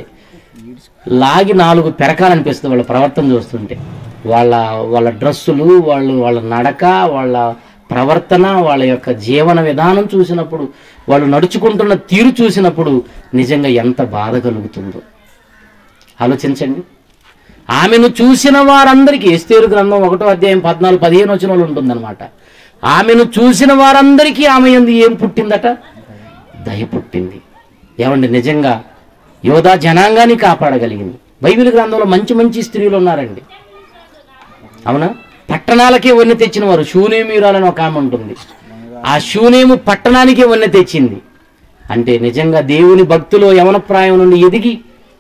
లాగి నాలుగు పెరకాలనిపిస్తుంది వాళ్ళ ప్రవర్తన చూస్తుంటే. వాళ్ళ వాళ్ళ డ్రెస్సులు, వాళ్ళు వాళ్ళ నడక, వాళ్ళ ప్రవర్తన, వాళ్ళ యొక్క జీవన విధానం చూసినప్పుడు, వాళ్ళు నడుచుకుంటున్న తీరు చూసినప్పుడు నిజంగా ఎంత బాధ కలుగుతుందో ఆలోచించండి. ఆమెను చూసిన వారందరికీ, ఎస్తేరు గ్రంథం ఒకటో అధ్యాయం పద్నాలుగు పదిహేను వచనాలు ఉంటుందన్నమాట. ఆమెను చూసిన వారందరికీ ఆమె యందు ఏం పుట్టిందట? దయ పుట్టింది. ఏమండి, నిజంగా యోధా జనాంగాన్ని కాపాడగలిగింది. బైబిల్ గ్రంథంలో మంచి మంచి స్త్రీలు ఉన్నారండి. అవునా? పట్టణాలకే వన్నె తెచ్చిన వారు. షూనేమీరాలని ఒక ఆమె ఉంటుంది. ఆ షూనేము పట్టణానికే వన్నె తెచ్చింది. అంటే నిజంగా దేవుని భక్తులు యవన ప్రాయం నుండి ఎదిగి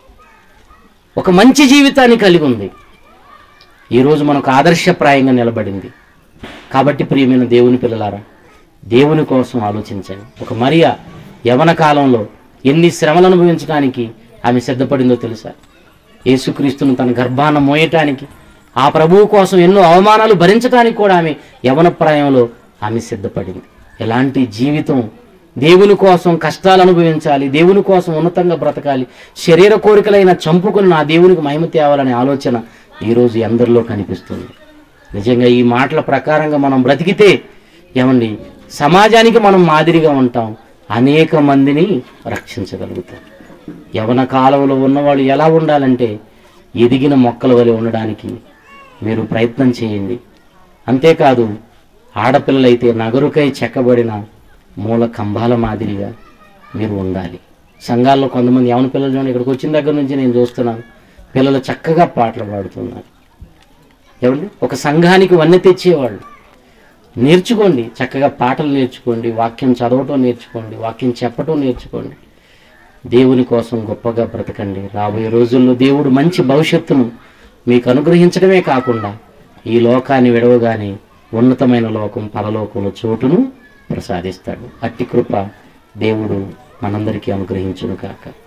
ఒక మంచి జీవితాన్ని కలిగి ఉంది. ఈరోజు మనకు ఆదర్శప్రాయంగా నిలబడింది. కాబట్టి ప్రియమైన దేవుని పిల్లలారా, దేవుని కోసం ఆలోచించండి. ఒక మరియా యవన కాలంలో ఎన్ని శ్రమలు అనుభవించడానికి ఆమె సిద్ధపడిందో తెలుసా? యేసుక్రీస్తును తన గర్భాన మోయటానికి, ఆ ప్రభువు కోసం ఎన్నో అవమానాలు భరించడానికి కూడా ఆమె యవన ప్రాయంలో ఆమె సిద్ధపడింది. ఎలాంటి జీవితం! దేవుని కోసం కష్టాలు అనుభవించాలి, దేవుని కోసం ఉన్నతంగా బ్రతకాలి, శరీర కోరికలైన చంపుకుని నా దేవునికి మహిమ తేవాలనే ఆలోచన ఈరోజు అందరిలో కనిపిస్తుంది. నిజంగా ఈ మాటల ప్రకారంగా మనం బ్రతికితే ఏమండి, సమాజానికి మనం మాదిరిగా ఉంటాం, అనేక మందిని రక్షించగలుగుతాం. యవన కాలంలో ఉన్నవాళ్ళు ఎలా ఉండాలంటే ఎదిగిన మొక్కల వలె ఉండడానికి మీరు ప్రయత్నం చేయండి. అంతేకాదు, ఆడపిల్లలైతే నగరుకై చెక్కబడిన మూల కంబాల మాదిరిగా మీరు ఉండాలి. సంఘాల్లో కొంతమంది యవన పిల్లలు చూడండి, ఇక్కడికి వచ్చిన దగ్గర నుంచి నేను చూస్తున్నాను, పిల్లలు చక్కగా పాటలు పాడుతున్నారు. ఏమండి, ఒక సంఘానికి వన్నె తెచ్చేవాళ్ళు. నేర్చుకోండి, చక్కగా పాటలు నేర్చుకోండి, వాక్యం చదవటం నేర్చుకోండి, వాక్యం చెప్పటం నేర్చుకోండి. దేవుని కోసం గొప్పగా బ్రతకండి. రాబోయే రోజుల్లో దేవుడు మంచి భవిష్యత్తును మీకు అనుగ్రహించడమే కాకుండా ఈ లోకాన్ని విడవగానే ఉన్నతమైన లోకం పరలోకంలో చోటును ప్రసాదిస్తాడు. అట్టి కృప దేవుడు మనందరికీ అనుగ్రహించును కాక.